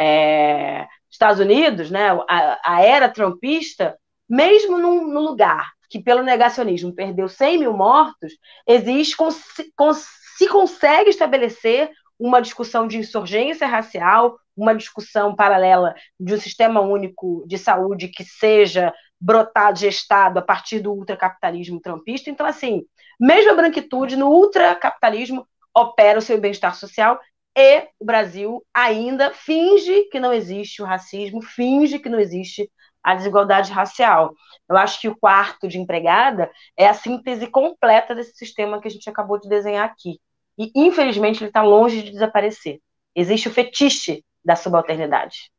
é, Estados Unidos, né, a, a era trumpista, mesmo num, num lugar que pelo negacionismo perdeu cem mil mortos, existe, cons, cons, se consegue estabelecer uma discussão de insurgência racial, uma discussão paralela de um sistema único de saúde que seja brotado, gestado a partir do ultracapitalismo trumpista. Então, assim, mesmo a branquitude no ultracapitalismo opera o seu bem-estar social e o Brasil ainda finge que não existe o racismo, finge que não existe a desigualdade racial. Eu acho que o quarto de empregada é a síntese completa desse sistema que a gente acabou de desenhar aqui. E, infelizmente, ele está longe de desaparecer. Existe o fetiche da subalternidade.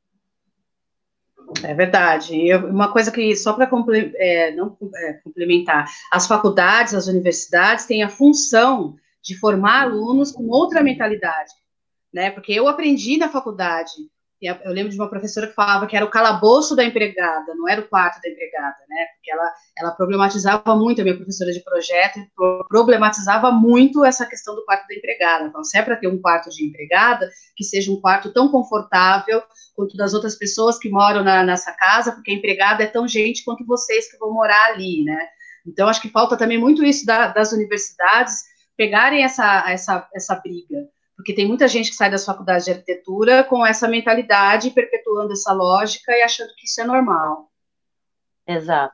É verdade. Eu, uma coisa que, só para comple, é, não é, complementar, as faculdades, as universidades têm a função de formar alunos com outra mentalidade, né? Porque eu aprendi na faculdade eu lembro de uma professora que falava que era o calabouço da empregada, não era o quarto da empregada, né? Porque ela, ela problematizava muito, a minha professora de projeto, problematizava muito essa questão do quarto da empregada. Então, se é para ter um quarto de empregada, que seja um quarto tão confortável quanto das outras pessoas que moram na, nessa casa, porque a empregada é tão gente quanto vocês que vão morar ali, né? Então, acho que falta também muito isso da, das universidades pegarem essa, essa, essa briga. Porque tem muita gente que sai das faculdades de arquitetura com essa mentalidade, perpetuando essa lógica e achando que isso é normal. Exato.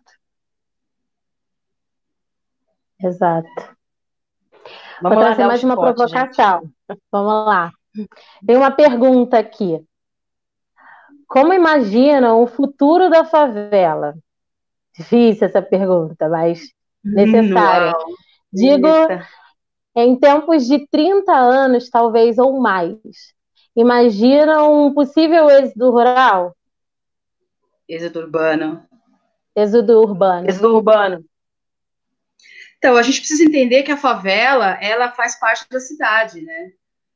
Exato. Vamos Vou lá, trazer mais uma potes, provocação. Gente. Vamos lá. Tem uma pergunta aqui. Como imaginam o futuro da favela? Difícil essa pergunta, mas necessária. Uau. Digo... Eita. Em tempos de trinta anos, talvez, ou mais, imagina um possível êxodo rural? Êxodo urbano. Êxodo urbano. Êxodo urbano. Então, a gente precisa entender que a favela, ela faz parte da cidade, né?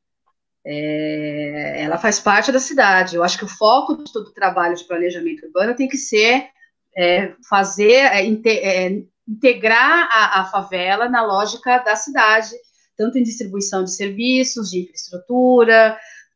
É, ela faz parte da cidade. Eu acho que o foco de todo o trabalho de planejamento urbano tem que ser é, fazer, é, inte, é, integrar a, a favela na lógica da cidade, tanto em distribuição de serviços, de infraestrutura,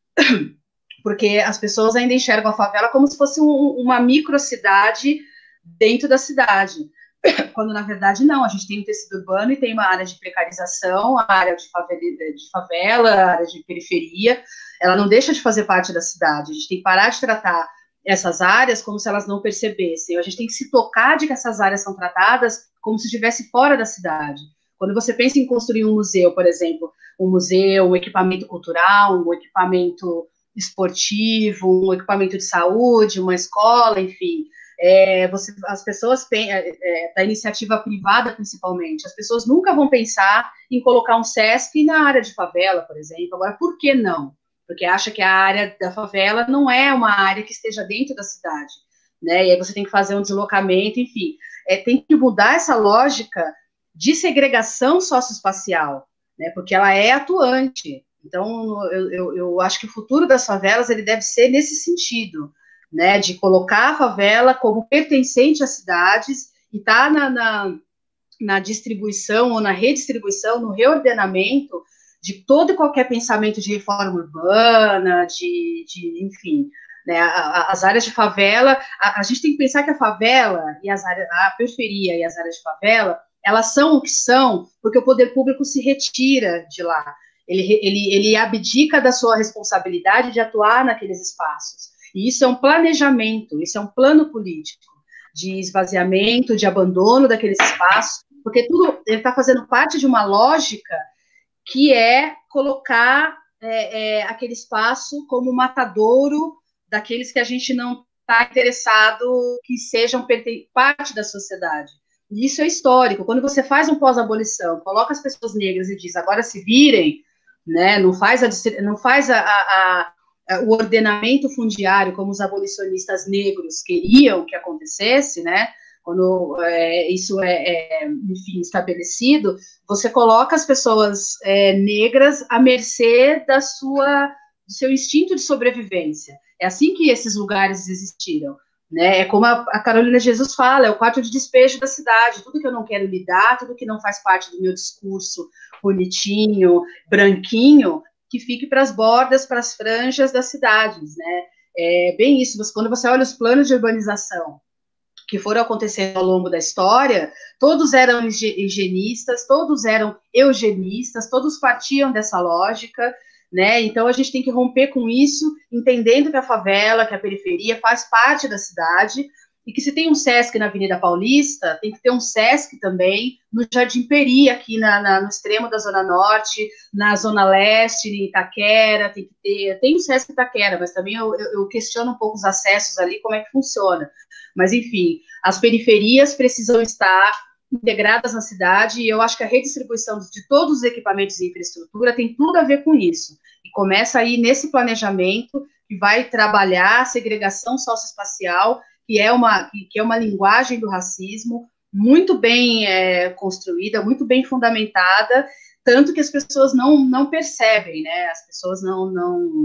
porque as pessoas ainda enxergam a favela como se fosse um, uma microcidade dentro da cidade, quando, na verdade, não. A gente tem um tecido urbano e tem uma área de precarização, a área de favela, de favela, a área de periferia, ela não deixa de fazer parte da cidade. A gente tem que parar de tratar essas áreas como se elas não percebessem. A gente tem que se tocar de que essas áreas são tratadas como se estivesse fora da cidade. Quando você pensa em construir um museu, por exemplo, um museu, um equipamento cultural, um equipamento esportivo, um equipamento de saúde, uma escola, enfim, é, você, as pessoas, é, da iniciativa privada principalmente, as pessoas nunca vão pensar em colocar um SESC na área de favela, por exemplo. Agora, por que não? Porque acha que a área da favela não é uma área que esteja dentro da cidade, né? E aí você tem que fazer um deslocamento, enfim. É, tem que mudar essa lógica de segregação socioespacial, né, porque ela é atuante. Então, eu, eu, eu acho que o futuro das favelas ele deve ser nesse sentido, né, de colocar a favela como pertencente às cidades e estar tá na, na, na distribuição ou na redistribuição, no reordenamento de todo e qualquer pensamento de reforma urbana, de, de enfim, né, as áreas de favela, a, a gente tem que pensar que a favela e as áreas, a periferia e as áreas de favela, elas são o que são, porque o poder público se retira de lá, ele, ele, ele abdica da sua responsabilidade de atuar naqueles espaços, e isso é um planejamento, isso é um plano político, de esvaziamento, de abandono daqueles espaços, porque tudo, ele está fazendo parte de uma lógica que é colocar é, é, aquele espaço como matadouro daqueles que a gente não está interessado que sejam parte da sociedade. E isso é histórico. Quando você faz um pós-abolição, coloca as pessoas negras e diz, agora se virem, né, não faz, a, não faz a, a, a, o ordenamento fundiário como os abolicionistas negros queriam que acontecesse, né, quando é, isso é, é, enfim, estabelecido, você coloca as pessoas é, negras à mercê da sua, do seu instinto de sobrevivência. É assim que esses lugares existiram, né? É como a, a Carolina Jesus fala, é o quarto de despejo da cidade, tudo que eu não quero lidar, tudo que não faz parte do meu discurso bonitinho, branquinho, que fique para as bordas, para as franjas das cidades, né? É bem isso, você, quando você olha os planos de urbanização que foram acontecendo ao longo da história, todos eram higienistas, todos eram eugenistas, todos partiam dessa lógica, né? Então a gente tem que romper com isso, entendendo que a favela, que a periferia faz parte da cidade, e que se tem um SESC na Avenida Paulista, tem que ter um SESC também no Jardim Peri, aqui na, na, no extremo da Zona Norte, na Zona Leste, em Itaquera, tem que ter, tem o SESC Itaquera, mas também eu, eu, eu questiono um pouco os acessos ali, como é que funciona. Mas, enfim, as periferias precisam estar integradas na cidade, e eu acho que a redistribuição de todos os equipamentos e infraestrutura tem tudo a ver com isso. E começa aí nesse planejamento que vai trabalhar a segregação socioespacial, que é uma, que é uma linguagem do racismo muito bem é, construída, muito bem fundamentada, tanto que as pessoas não, não percebem, né? As pessoas não, não,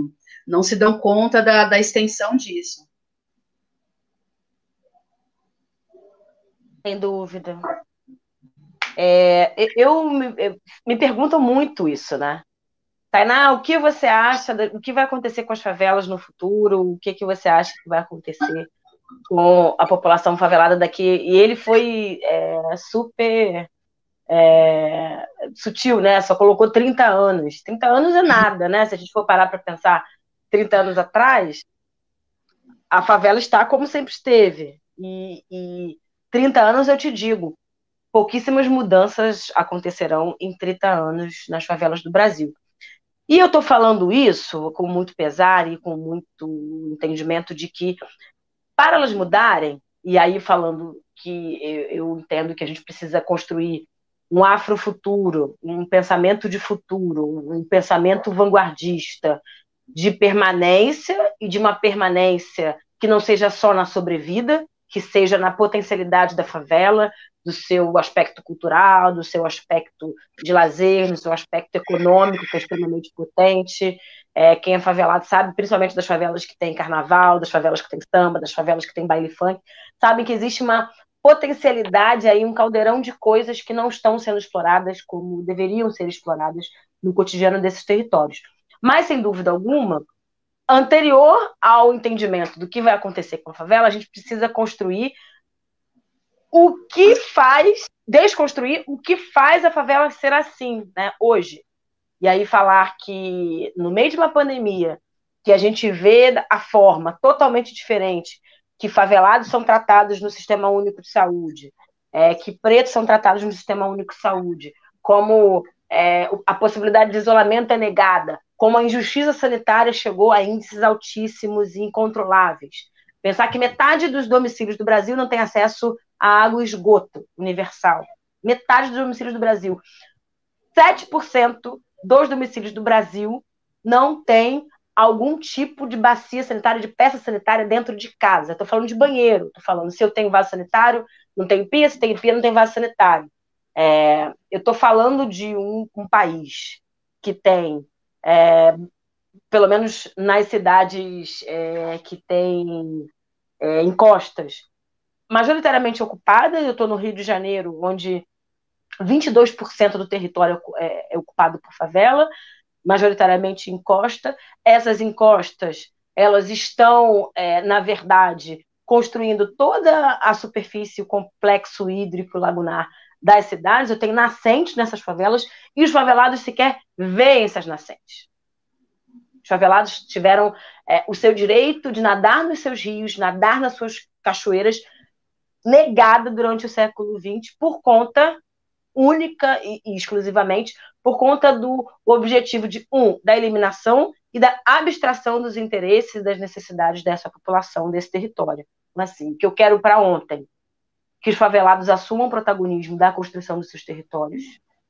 não se dão conta da, da extensão disso. Sem dúvida. É, eu, eu me perguntam muito isso, né? Tainá, o que você acha, o que vai acontecer com as favelas no futuro? O que, que você acha que vai acontecer com a população favelada daqui? E ele foi é, super é, sutil, né? Só colocou trinta anos. trinta anos é nada, né? Se a gente for parar para pensar trinta anos atrás, a favela está como sempre esteve. E, e trinta anos, eu te digo, pouquíssimas mudanças acontecerão em trinta anos nas favelas do Brasil. E eu estou falando isso com muito pesar e com muito entendimento de que, para elas mudarem, e aí falando que eu, eu entendo que a gente precisa construir um afrofuturo, um pensamento de futuro, um pensamento vanguardista, de permanência, e de uma permanência que não seja só na sobrevida, que seja na potencialidade da favela, do seu aspecto cultural, do seu aspecto de lazer, do seu aspecto econômico, que é extremamente potente. É, quem é favelado sabe, principalmente das favelas que tem carnaval, das favelas que tem samba, das favelas que tem baile funk, sabem que existe uma potencialidade aí, um caldeirão de coisas que não estão sendo exploradas como deveriam ser exploradas no cotidiano desses territórios. Mas, sem dúvida alguma, anterior ao entendimento do que vai acontecer com a favela, a gente precisa construir o que faz, desconstruir o que faz a favela ser assim, né, hoje. E aí falar que no meio de uma pandemia, que a gente vê a forma totalmente diferente, que favelados são tratados no Sistema Único de Saúde, é, que pretos são tratados no Sistema Único de Saúde, como é, a possibilidade de isolamento é negada, como a injustiça sanitária chegou a índices altíssimos e incontroláveis. Pensar que metade dos domicílios do Brasil não tem acesso a água e esgoto universal. Metade dos domicílios do Brasil. sete por cento dos domicílios do Brasil não tem algum tipo de bacia sanitária, de peça sanitária dentro de casa. Estou falando de banheiro, estou falando se eu tenho vaso sanitário, não tenho pia, se tenho pia, não tenho vaso sanitário. É, eu estou falando de um, um país que tem, é, pelo menos nas cidades é, que tem é, encostas, majoritariamente ocupada. Eu estou no Rio de Janeiro, onde vinte e dois por cento do território é, é ocupado por favela, majoritariamente encosta. Essas encostas, elas estão, é, na verdade, construindo toda a superfície, o complexo hídrico lagunar das cidades. Eu tenho nascentes nessas favelas e os favelados sequer veem essas nascentes. Os favelados tiveram é, o seu direito de nadar nos seus rios, nadar nas suas cachoeiras, negada durante o século vinte por conta única e, e exclusivamente por conta do objetivo de, um, da eliminação e da abstração dos interesses e das necessidades dessa população, desse território. Mas, assim, o que eu quero para ontem, que os favelados assumam o protagonismo da construção dos seus territórios,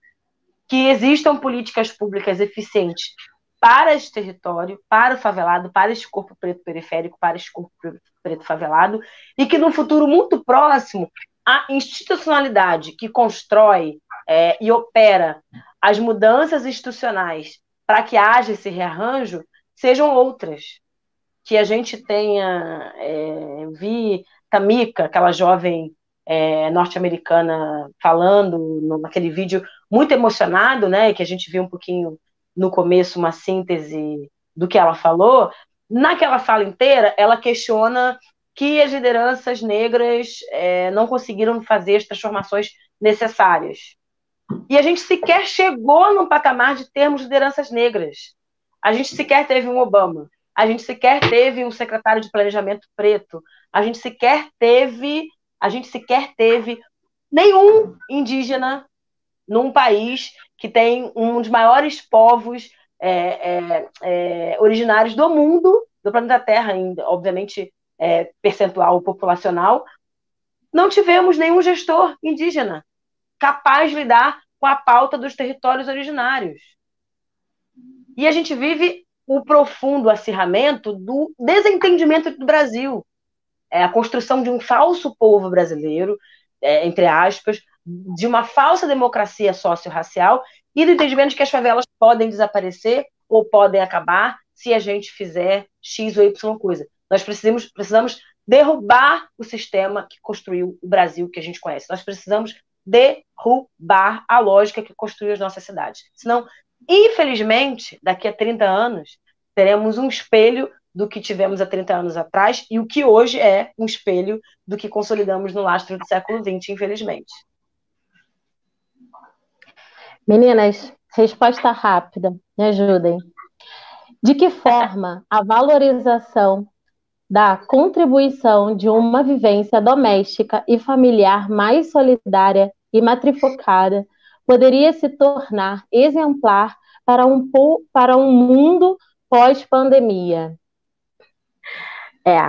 que existam políticas públicas eficientes para esse território, para o favelado, para esse corpo preto periférico, para esse corpo preto favelado, e que no futuro muito próximo a institucionalidade que constrói é, e opera as mudanças institucionais para que haja esse rearranjo sejam outras. Que a gente tenha... É, eu vi Tamika, aquela jovem é, norte-americana, falando naquele vídeo muito emocionado, né, que a gente viu um pouquinho no começo, uma síntese do que ela falou. Naquela fala inteira, ela questiona que as lideranças negras é, não conseguiram fazer as transformações necessárias. E a gente sequer chegou num patamar de termos lideranças negras. A gente sequer teve um Obama. A gente sequer teve um secretário de planejamento preto. A gente sequer teve, a gente sequer teve nenhum indígena num país que tem um dos maiores povos é, é, é, originários do mundo, do planeta Terra, ainda, obviamente, é, percentual populacional. Não tivemos nenhum gestor indígena capaz de lidar com a pauta dos territórios originários. E a gente vive o profundo acirramento do desentendimento do Brasil. É a construção de um falso povo brasileiro, é, entre aspas, de uma falsa democracia socio-racial e do entendimento de que as favelas podem desaparecer ou podem acabar se a gente fizer X ou Y coisa. Nós precisamos, precisamos derrubar o sistema que construiu o Brasil que a gente conhece. Nós precisamos derrubar a lógica que construiu as nossas cidades. Senão, infelizmente, daqui a trinta anos, teremos um espelho do que tivemos há trinta anos atrás e o que hoje é um espelho do que consolidamos no lastro do século vinte, infelizmente. Meninas, resposta rápida, me ajudem. De que forma a valorização da contribuição de uma vivência doméstica e familiar mais solidária e matrifocada poderia se tornar exemplar para um, para um mundo pós-pandemia? É.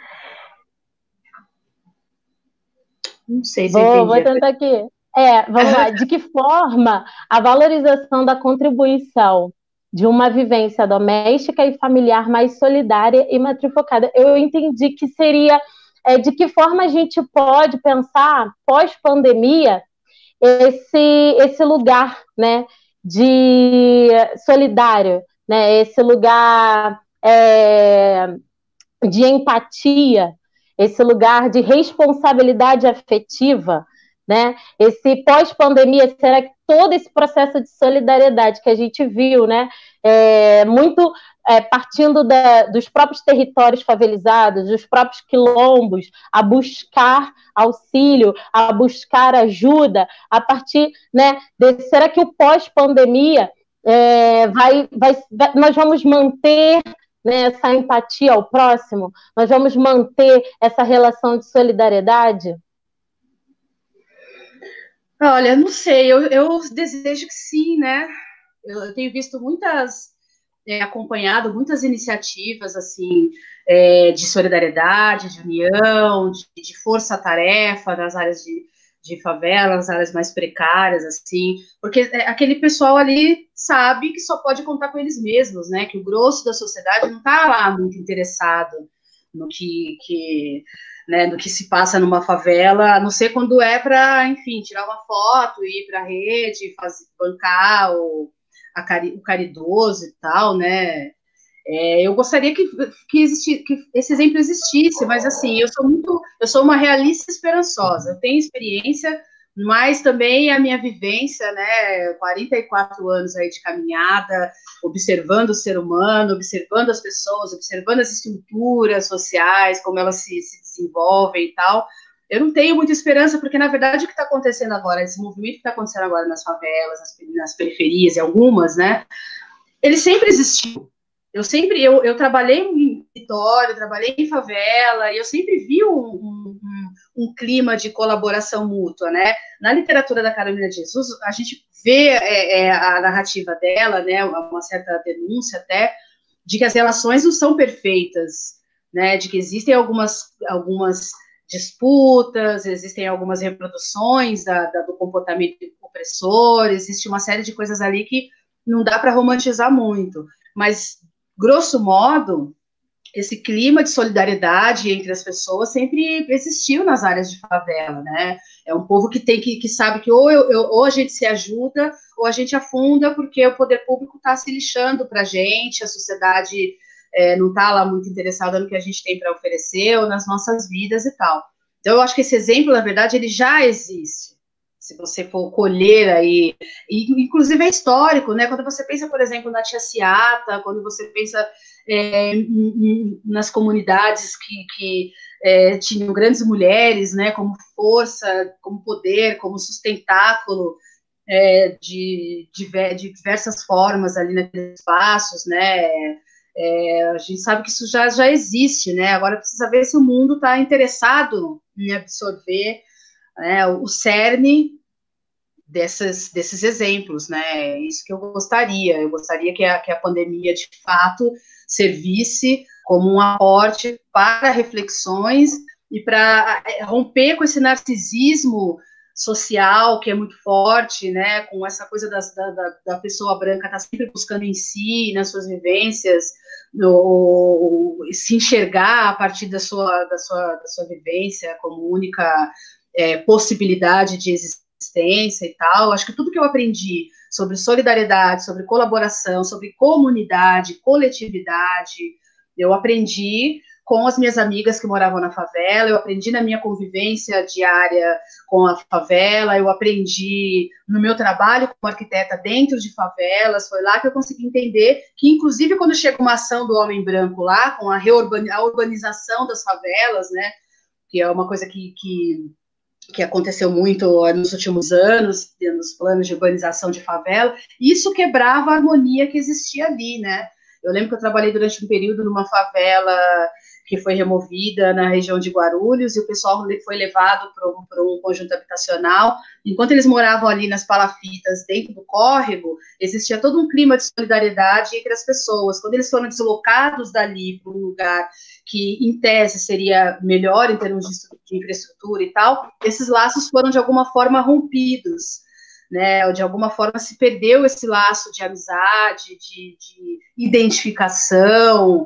Não sei se vou, eu entendi. Vou tentar aqui. É, vamos lá. De que forma a valorização da contribuição de uma vivência doméstica e familiar mais solidária e matrifocada? Eu entendi que seria é, de que forma a gente pode pensar, pós-pandemia, esse, esse lugar, né, de solidário, né, esse lugar é, de empatia, esse lugar de responsabilidade afetiva, né? Esse pós-pandemia, será que todo esse processo de solidariedade que a gente viu, né, é, muito é, partindo da, dos próprios territórios favelizados, dos próprios quilombos, a buscar auxílio, a buscar ajuda, a partir, né, de, será que o pós-pandemia é, vai, vai, vai, nós vamos manter, né, essa empatia ao próximo? Nós vamos manter essa relação de solidariedade? Olha, não sei, eu, eu desejo que sim, né? Eu, eu tenho visto muitas, é, acompanhado muitas iniciativas, assim, é, de solidariedade, de união, de, de força-tarefa nas áreas de, de favela, nas áreas mais precárias, assim, porque aquele pessoal ali sabe que só pode contar com eles mesmos, né? Que o grosso da sociedade não está lá muito interessado no que... que né, do que se passa numa favela, a não ser quando é para, enfim, tirar uma foto, ir para a rede, fazer, bancar o, a cari, o caridoso e tal, né? É, eu gostaria que, que, existi, que esse exemplo existisse, mas assim, eu sou muito, eu sou uma realista esperançosa, eu tenho experiência, mas também a minha vivência, né, quarenta e quatro anos aí de caminhada, observando o ser humano, observando as pessoas, observando as estruturas sociais, como elas se, se desenvolvem e tal. Eu não tenho muita esperança, porque, na verdade, o que está acontecendo agora, esse movimento que está acontecendo agora nas favelas, nas, nas periferias, e algumas, né, ele sempre existiu. Eu sempre, eu, eu trabalhei em Vitória, trabalhei em favela, e eu sempre vi um, um, um, um clima de colaboração mútua, né? Na literatura da Carolina de Jesus, a gente vê é, é, a narrativa dela, né, uma certa denúncia até, de que as relações não são perfeitas, né, de que existem algumas, algumas disputas, existem algumas reproduções da, da, do comportamento opressor, existe uma série de coisas ali que não dá para romantizar muito, mas grosso modo, esse clima de solidariedade entre as pessoas sempre existiu nas áreas de favela, né? É um povo que tem que, que sabe que ou, eu, eu, ou a gente se ajuda, ou a gente afunda, porque o poder público está se lixando para a gente, a sociedade é, não está lá muito interessada no que a gente tem para oferecer, ou nas nossas vidas e tal. Então, eu acho que esse exemplo, na verdade, ele já existe. Se você for colher aí, e, inclusive é histórico, né? Quando você pensa, por exemplo, na Tia Ciata, quando você pensa é, em, em, nas comunidades que, que é, tinham grandes mulheres, né? Como força, como poder, como sustentáculo é, de, de, de diversas formas ali naqueles espaços, né? É, a gente sabe que isso já, já existe, né? Agora precisa ver se o mundo está interessado em absorver É, o cerne desses, desses exemplos, né? É isso que eu gostaria. Eu gostaria que a, que a pandemia, de fato, servisse como um aporte para reflexões e para romper com esse narcisismo social que é muito forte, né? Com essa coisa das, da, da pessoa branca estar tá sempre buscando em si, nas suas vivências, no, se enxergar a partir da sua, da sua, da sua vivência como única É, possibilidade de existência e tal. Acho que tudo que eu aprendi sobre solidariedade, sobre colaboração, sobre comunidade, coletividade. Eu aprendi com as minhas amigas que moravam na favela, eu aprendi na minha convivência diária com a favela, eu aprendi no meu trabalho como arquiteta dentro de favelas, foi lá que eu consegui entender que, inclusive, quando chega uma ação do homem branco lá, com a, a urbanização das favelas, né, que é uma coisa que, que, que aconteceu muito nos últimos anos, nos planos de urbanização de favela, isso quebrava a harmonia que existia ali, né. Eu lembro que eu trabalhei durante um período numa favela que foi removida na região de Guarulhos, e o pessoal foi levado para um, para um conjunto habitacional. Enquanto eles moravam ali nas palafitas, dentro do córrego, existia todo um clima de solidariedade entre as pessoas. Quando eles foram deslocados dali para um lugar que, em tese, seria melhor em termos de, de infraestrutura e tal, esses laços foram, de alguma forma, rompidos, né? De alguma forma se perdeu esse laço de amizade, de, de identificação,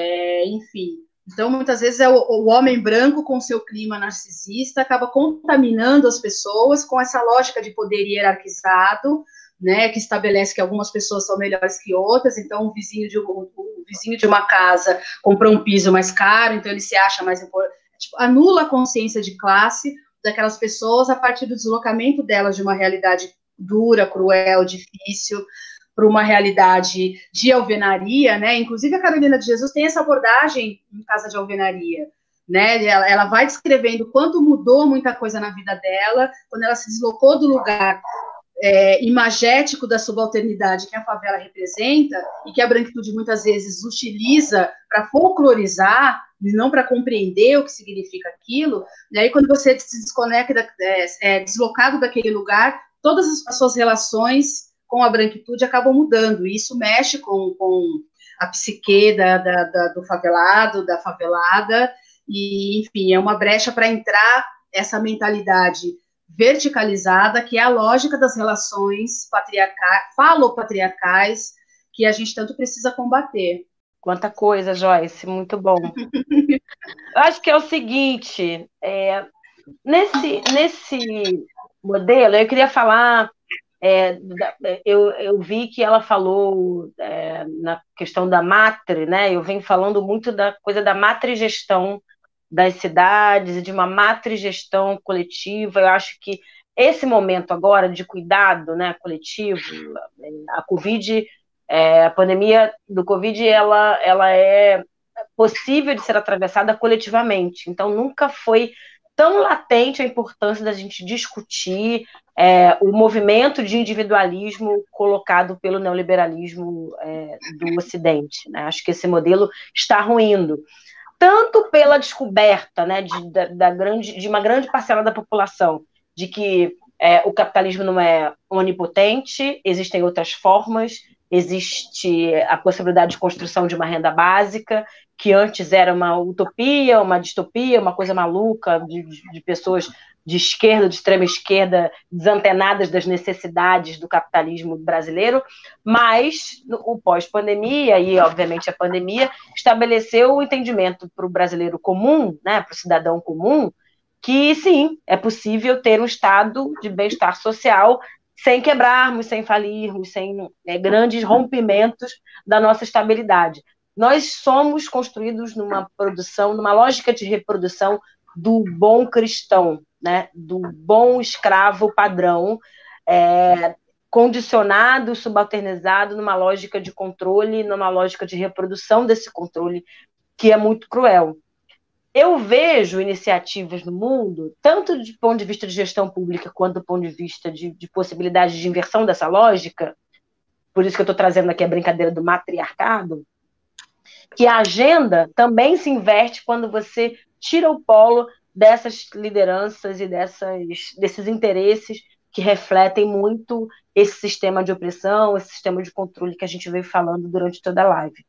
é, enfim. Então, muitas vezes, é o, o homem branco, com seu clima narcisista, acaba contaminando as pessoas com essa lógica de poder hierarquizado, né, que estabelece que algumas pessoas são melhores que outras. Então, o vizinho de, o, o vizinho de uma casa comprou um piso mais caro, então ele se acha mais importante. Tipo, anula a consciência de classe daquelas pessoas a partir do deslocamento delas de uma realidade dura, cruel, difícil, para uma realidade de alvenaria, né? Inclusive a Carolina de Jesus tem essa abordagem em Casa de Alvenaria, né? Ela, ela vai descrevendo quanto mudou muita coisa na vida dela quando ela se deslocou do lugar é, imagético da subalternidade que a favela representa e que a branquitude muitas vezes utiliza para folclorizar, não para compreender o que significa aquilo. E aí, quando você se desconecta, é, é deslocado daquele lugar, todas as suas relações com a branquitude acabam mudando, e isso mexe com, com a psique da, da, da, do favelado, da favelada, e, enfim, é uma brecha para entrar essa mentalidade verticalizada, que é a lógica das relações patriarcais, falopatriarcais, que a gente tanto precisa combater. Quanta coisa, Joyce, muito bom. Eu acho que é o seguinte, é, nesse, nesse modelo, eu queria falar... É, eu, eu vi que ela falou é, na questão da matri, né? Eu venho falando muito da coisa da matrigestão das cidades e de uma matrigestão coletiva. Eu acho que esse momento agora de cuidado, né, coletivo, a Covid, é, a pandemia do Covid, ela, ela é possível de ser atravessada coletivamente. Então, nunca foi tão latente a importância da gente discutir é, o movimento de individualismo colocado pelo neoliberalismo é, do Ocidente, né? Acho que esse modelo está ruindo, tanto pela descoberta, né, de, da, da grande, de uma grande parcela da população de que é, o capitalismo não é onipotente, existem outras formas, existe a possibilidade de construção de uma renda básica, que antes era uma utopia, uma distopia, uma coisa maluca de, de pessoas de esquerda, de extrema esquerda, desantenadas das necessidades do capitalismo brasileiro, mas o pós-pandemia, e obviamente a pandemia, estabeleceu o entendimento para o brasileiro comum, né, para o cidadão comum, que sim, é possível ter um estado de bem-estar social sem quebrarmos, sem falirmos, sem né, grandes rompimentos da nossa estabilidade. Nós somos construídos numa produção, numa lógica de reprodução do bom cristão, né, do bom escravo padrão, é, condicionado, subalternizado numa lógica de controle, numa lógica de reprodução desse controle, que é muito cruel. Eu vejo iniciativas no mundo, tanto do ponto de vista de gestão pública, quanto do ponto de vista de, de possibilidade de inversão dessa lógica, por isso que eu estou trazendo aqui a brincadeira do matriarcado, que a agenda também se inverte quando você tira o polo dessas lideranças e dessas, desses interesses que refletem muito esse sistema de opressão, esse sistema de controle que a gente veio falando durante toda a live.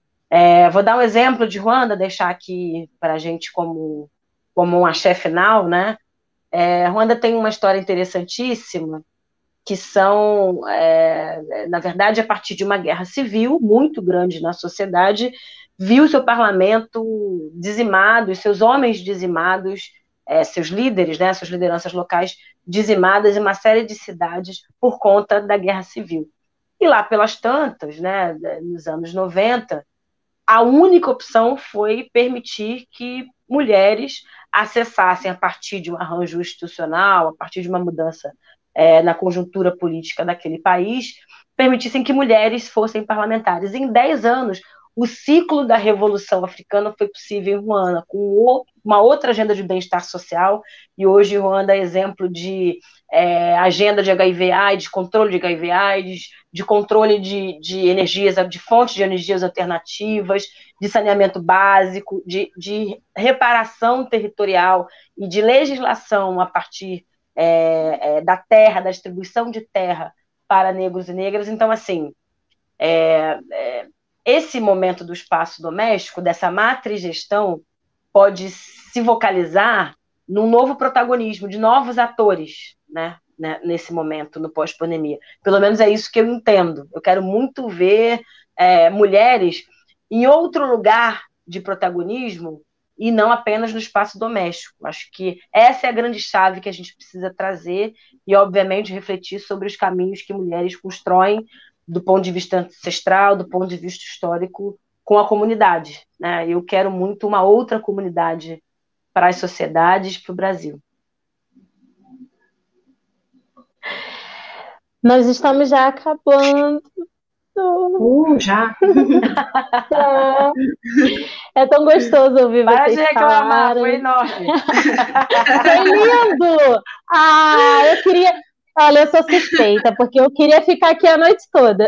É, vou dar um exemplo de Ruanda, deixar aqui para a gente como, como um axé final, né? É, Ruanda tem uma história interessantíssima, que são, é, na verdade, a partir de uma guerra civil muito grande na sociedade, viu seu parlamento dizimado, seus homens dizimados, é, seus líderes, né, suas lideranças locais dizimadas em uma série de cidades por conta da guerra civil. E lá pelas tantas, né, nos anos noventa, a única opção foi permitir que mulheres acessassem, a partir de um arranjo institucional, a partir de uma mudança é, na conjuntura política daquele país, permitissem que mulheres fossem parlamentares. Em dez anos, o ciclo da Revolução Africana foi possível em Ruanda, com uma outra agenda de bem-estar social, e hoje Ruanda é exemplo de é, agenda de H I V AIDS, controle de H I V AIDS, de controle de, de energias, de fontes de energias alternativas, de saneamento básico, de, de reparação territorial e de legislação a partir é, é, da terra, da distribuição de terra para negros e negras. Então, assim, é, é, esse momento do espaço doméstico, dessa matrigestão, pode se vocalizar num novo protagonismo, de novos atores, né, né, nesse momento, no pós-pandemia. Pelo menos é isso que eu entendo. Eu quero muito ver é, mulheres em outro lugar de protagonismo e não apenas no espaço doméstico. Acho que essa é a grande chave que a gente precisa trazer e, obviamente, refletir sobre os caminhos que mulheres constroem do ponto de vista ancestral, do ponto de vista histórico, com a comunidade, né? Eu quero muito uma outra comunidade para as sociedades, para o Brasil. Nós estamos já acabando. Uh, já. É tão gostoso ouvir Para vocês de reclamar, falarem. foi enorme. Foi lindo! Ah, eu queria... Olha, eu sou suspeita, porque eu queria ficar aqui a noite toda.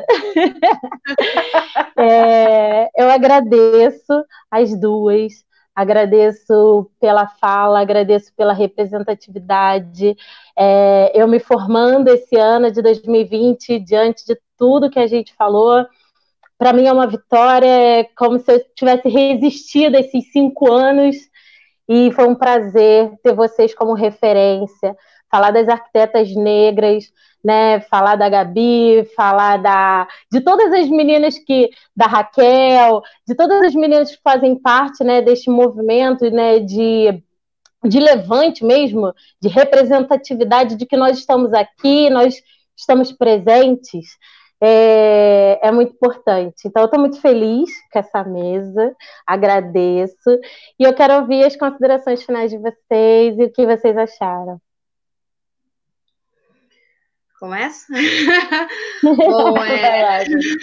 É, eu agradeço as duas, agradeço pela fala, agradeço pela representatividade. É, eu me formando esse ano de dois mil e vinte, diante de tudo que a gente falou, para mim é uma vitória, é como se eu tivesse resistido esses cinco anos, e foi um prazer ter vocês como referência, falar das arquitetas negras, né, falar da Gabi, falar da, de todas as meninas que, da Raquel, de todas as meninas que fazem parte, né, deste movimento, né, de, de levante mesmo, de representatividade, de que nós estamos aqui, nós estamos presentes, é, é muito importante. Então, eu estou muito feliz com essa mesa, agradeço, e eu quero ouvir as considerações finais de vocês e o que vocês acharam. Começa? Bom, é...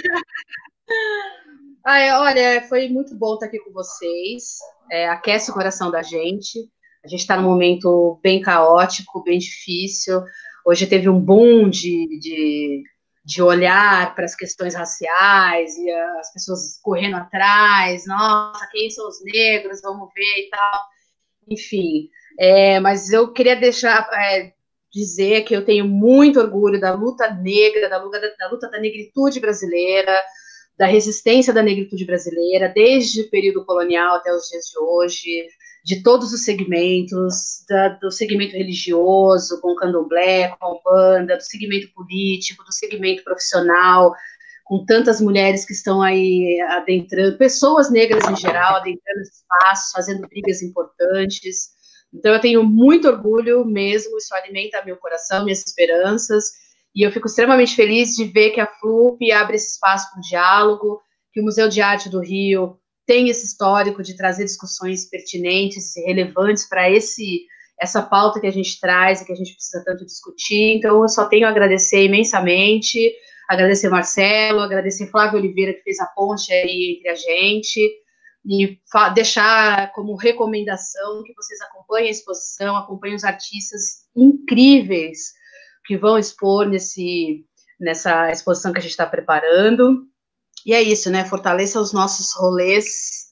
Ai, olha, foi muito bom estar aqui com vocês. É, aquece o coração da gente. A gente está num momento bem caótico, bem difícil. Hoje teve um boom de, de, de olhar para as questões raciais e as pessoas correndo atrás. Nossa, quem são os negros? Vamos ver e tal. Enfim, é, mas eu queria deixar... É, dizer que eu tenho muito orgulho da luta negra, da luta, da luta da negritude brasileira, da resistência da negritude brasileira, desde o período colonial até os dias de hoje, de todos os segmentos, da, do segmento religioso, com o candomblé, com a umbanda, do segmento político, do segmento profissional, com tantas mulheres que estão aí adentrando, pessoas negras em geral, adentrando espaços, fazendo brigas importantes. Então, eu tenho muito orgulho mesmo, isso alimenta meu coração, minhas esperanças, e eu fico extremamente feliz de ver que a F L U P abre esse espaço para o diálogo, que o Museu de Arte do Rio tem esse histórico de trazer discussões pertinentes e relevantes para esse essa pauta que a gente traz e que a gente precisa tanto discutir. Então, eu só tenho a agradecer imensamente, agradecer Marcelo, agradecer Flávio Oliveira, que fez a ponte aí entre a gente, e deixar como recomendação que vocês acompanhem a exposição, acompanhem os artistas incríveis que vão expor nesse, nessa exposição que a gente está preparando. E é isso, né? Fortaleça os nossos rolês.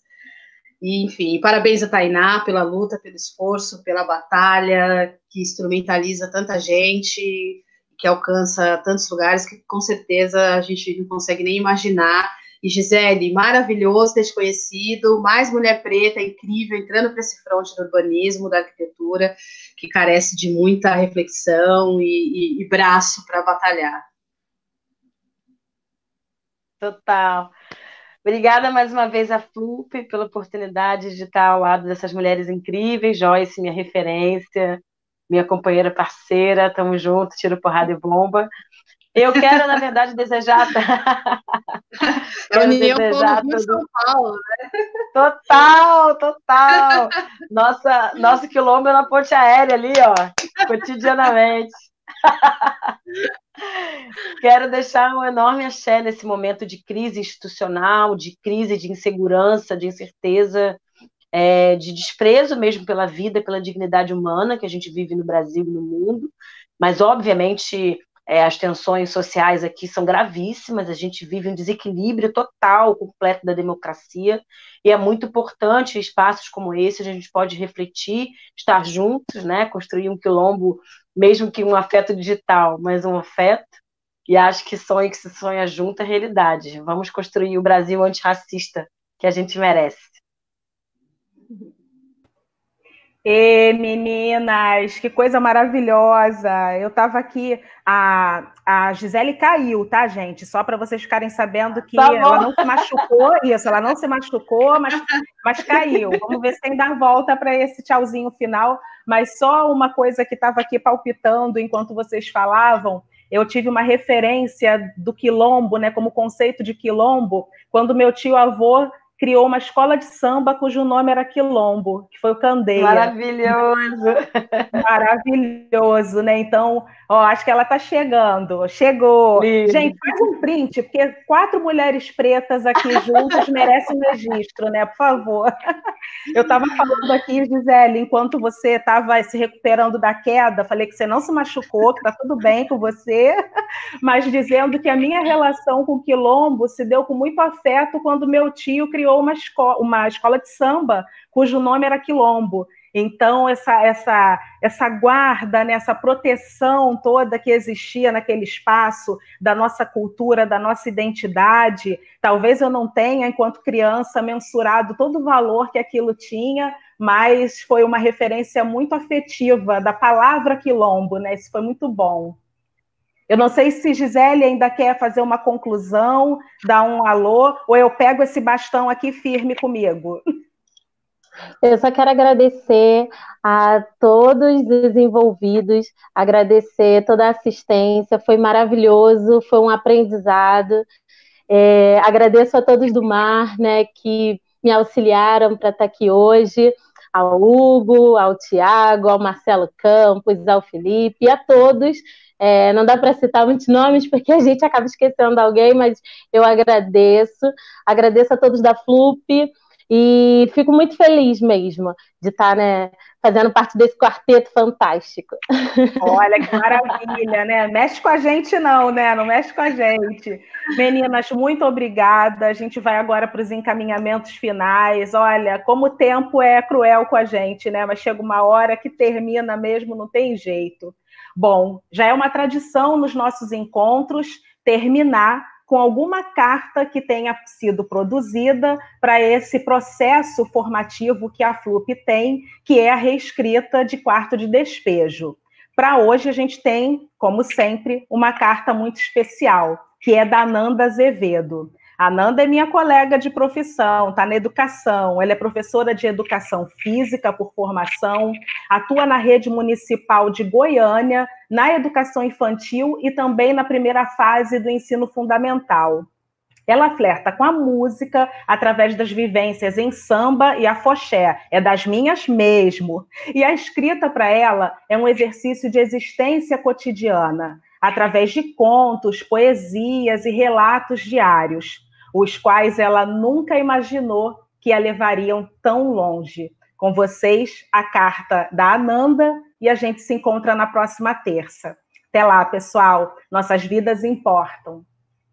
E, enfim, parabéns a Tainá pela luta, pelo esforço, pela batalha, que instrumentaliza tanta gente, que alcança tantos lugares que, com certeza, a gente não consegue nem imaginar. E Gisele, maravilhoso ter te conhecido, mais mulher preta, incrível, entrando para esse fronte do urbanismo, da arquitetura, que carece de muita reflexão e, e, e braço para batalhar. Total. Obrigada mais uma vez a Flup pela oportunidade de estar ao lado dessas mulheres incríveis. Joyce, minha referência, minha companheira parceira, tamo junto, tiro porrada e bomba. Eu quero, na verdade, desejar... A União desejar Rio São Paulo, né? Total, total. Nossa, nosso quilombo é na ponte aérea ali, ó, cotidianamente. Quero deixar um enorme axé nesse momento de crise institucional, de crise de insegurança, de incerteza, é, de desprezo mesmo pela vida, pela dignidade humana que a gente vive no Brasil e no mundo. Mas, obviamente, é, as tensões sociais aqui são gravíssimas, a gente vive um desequilíbrio total, completo da democracia, e é muito importante espaços como esse, a gente pode refletir, estar juntos, né, construir um quilombo, mesmo que um afeto digital, mas um afeto, e acho que sonho que se sonha junto é realidade. Vamos construir o Brasil antirracista que a gente merece. E meninas, que coisa maravilhosa! Eu estava aqui, a, a Gisele caiu, tá, gente? Só para vocês ficarem sabendo que tá ela não se machucou, isso, ela não se machucou, mas, mas caiu. Vamos ver se tem dar volta para esse tchauzinho final. Mas só uma coisa que estava aqui palpitando enquanto vocês falavam, eu tive uma referência do quilombo, né, como conceito de quilombo, quando meu tio-avô criou uma escola de samba cujo nome era Quilombo, que foi o Candeia. Maravilhoso! Maravilhoso, né? Então, ó, acho que ela está chegando. Chegou. Lindo. Gente, faz um print, porque quatro mulheres pretas aqui juntas merecem um registro, né? Por favor. Eu estava falando aqui, Gisele, enquanto você estava se recuperando da queda, falei que você não se machucou, que está tudo bem com você, mas dizendo que a minha relação com o Quilombo se deu com muito afeto quando meu tio criou uma escola, uma escola de samba, cujo nome era Quilombo. Então, essa, essa, essa guarda, né, essa proteção toda que existia naquele espaço, da nossa cultura, da nossa identidade, talvez eu não tenha, enquanto criança, mensurado todo o valor que aquilo tinha, mas foi uma referência muito afetiva da palavra quilombo, né? Isso foi muito bom. Eu não sei se Gisele ainda quer fazer uma conclusão, dar um alô, ou eu pego esse bastão aqui firme comigo. Eu só quero agradecer a todos os envolvidos, agradecer toda a assistência, foi maravilhoso, foi um aprendizado. É, agradeço a todos do Mar, né, que me auxiliaram para estar aqui hoje, ao Hugo, ao Tiago, ao Marcelo Campos, ao Felipe, e a todos. É, não dá para citar muitos nomes, porque a gente acaba esquecendo alguém, mas eu agradeço. Agradeço a todos da Flup, e fico muito feliz mesmo de estar, né, fazendo parte desse quarteto fantástico. Olha que maravilha, né? Mexe com a gente não, né? Não mexe com a gente. Meninas, muito obrigada. A gente vai agora para os encaminhamentos finais. Olha, como o tempo é cruel com a gente, né? Mas chega uma hora que termina mesmo, não tem jeito. Bom, já é uma tradição nos nossos encontros terminar com alguma carta que tenha sido produzida para esse processo formativo que a Flup tem, que é a reescrita de quarto de despejo. Para hoje, a gente tem, como sempre, uma carta muito especial, que é da Nanda Azevedo. A Nanda é minha colega de profissão, está na educação, ela é professora de educação física por formação, atua na rede municipal de Goiânia, na educação infantil e também na primeira fase do ensino fundamental. Ela flerta com a música através das vivências em samba e afoxé, é das minhas mesmo. E a escrita para ela é um exercício de existência cotidiana, através de contos, poesias e relatos diários, os quais ela nunca imaginou que a levariam tão longe. Com vocês, a carta da Ananda, e a gente se encontra na próxima terça. Até lá, pessoal. Nossas vidas importam.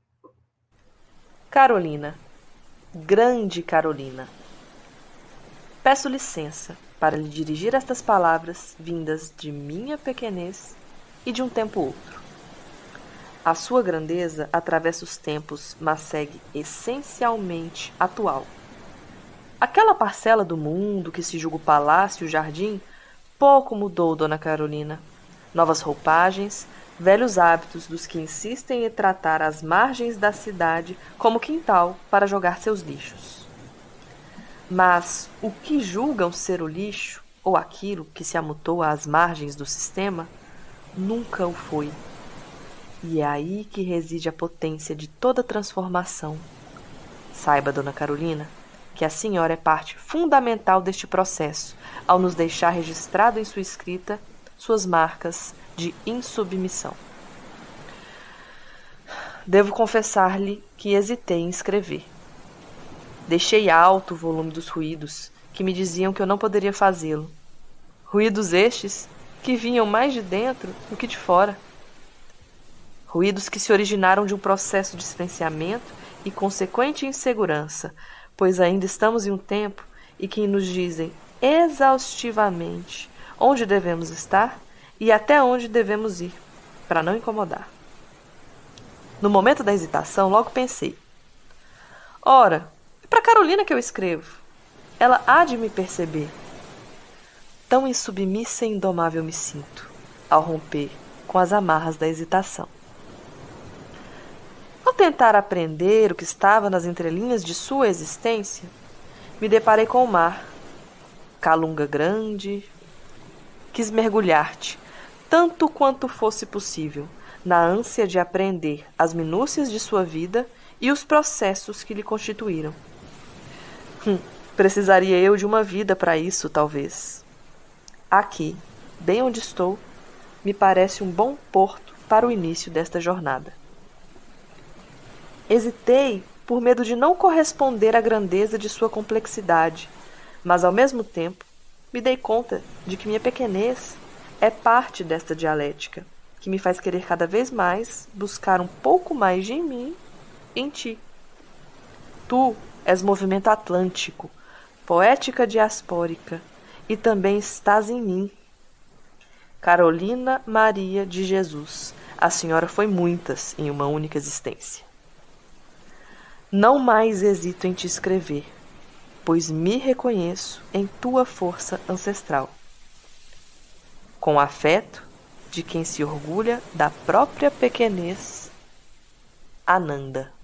Carolina, grande Carolina, peço licença para lhe dirigir estas palavras vindas de minha pequenez e de um tempo outro. A sua grandeza atravessa os tempos, mas segue essencialmente atual. Aquela parcela do mundo que se julga o palácio e o jardim, pouco mudou, Dona Carolina. Novas roupagens, velhos hábitos dos que insistem em tratar as margens da cidade como quintal para jogar seus lixos. Mas o que julgam ser o lixo, ou aquilo que se amontoa às margens do sistema, nunca o foi. E é aí que reside a potência de toda transformação. Saiba, Dona Carolina, que a senhora é parte fundamental deste processo, ao nos deixar registrado em sua escrita suas marcas de insubmissão. Devo confessar-lhe que hesitei em escrever. Deixei alto o volume dos ruídos que me diziam que eu não poderia fazê-lo. Ruídos estes que vinham mais de dentro do que de fora. Ruídos que se originaram de um processo de silenciamento e consequente insegurança, pois ainda estamos em um tempo em que nos dizem exaustivamente onde devemos estar e até onde devemos ir, para não incomodar. No momento da hesitação, logo pensei: ora, é para Carolina que eu escrevo. Ela há de me perceber. Tão insubmissa e indomável me sinto, ao romper com as amarras da hesitação. Ao tentar aprender o que estava nas entrelinhas de sua existência, me deparei com o mar, calunga grande. Quis mergulhar-te, tanto quanto fosse possível, na ânsia de aprender as minúcias de sua vida e os processos que lhe constituíram. Hum, precisaria eu de uma vida para isso, talvez. Aqui, bem onde estou, me parece um bom porto para o início desta jornada. Hesitei por medo de não corresponder à grandeza de sua complexidade, mas, ao mesmo tempo, me dei conta de que minha pequenez é parte desta dialética, que me faz querer cada vez mais buscar um pouco mais de mim em ti. Tu és movimento atlântico, poética diaspórica, e também estás em mim. Carolina Maria de Jesus, a senhora foi muitas em uma única existência. Não mais hesito em te escrever, pois me reconheço em tua força ancestral. Com afeto de quem se orgulha da própria pequenez, Ananda.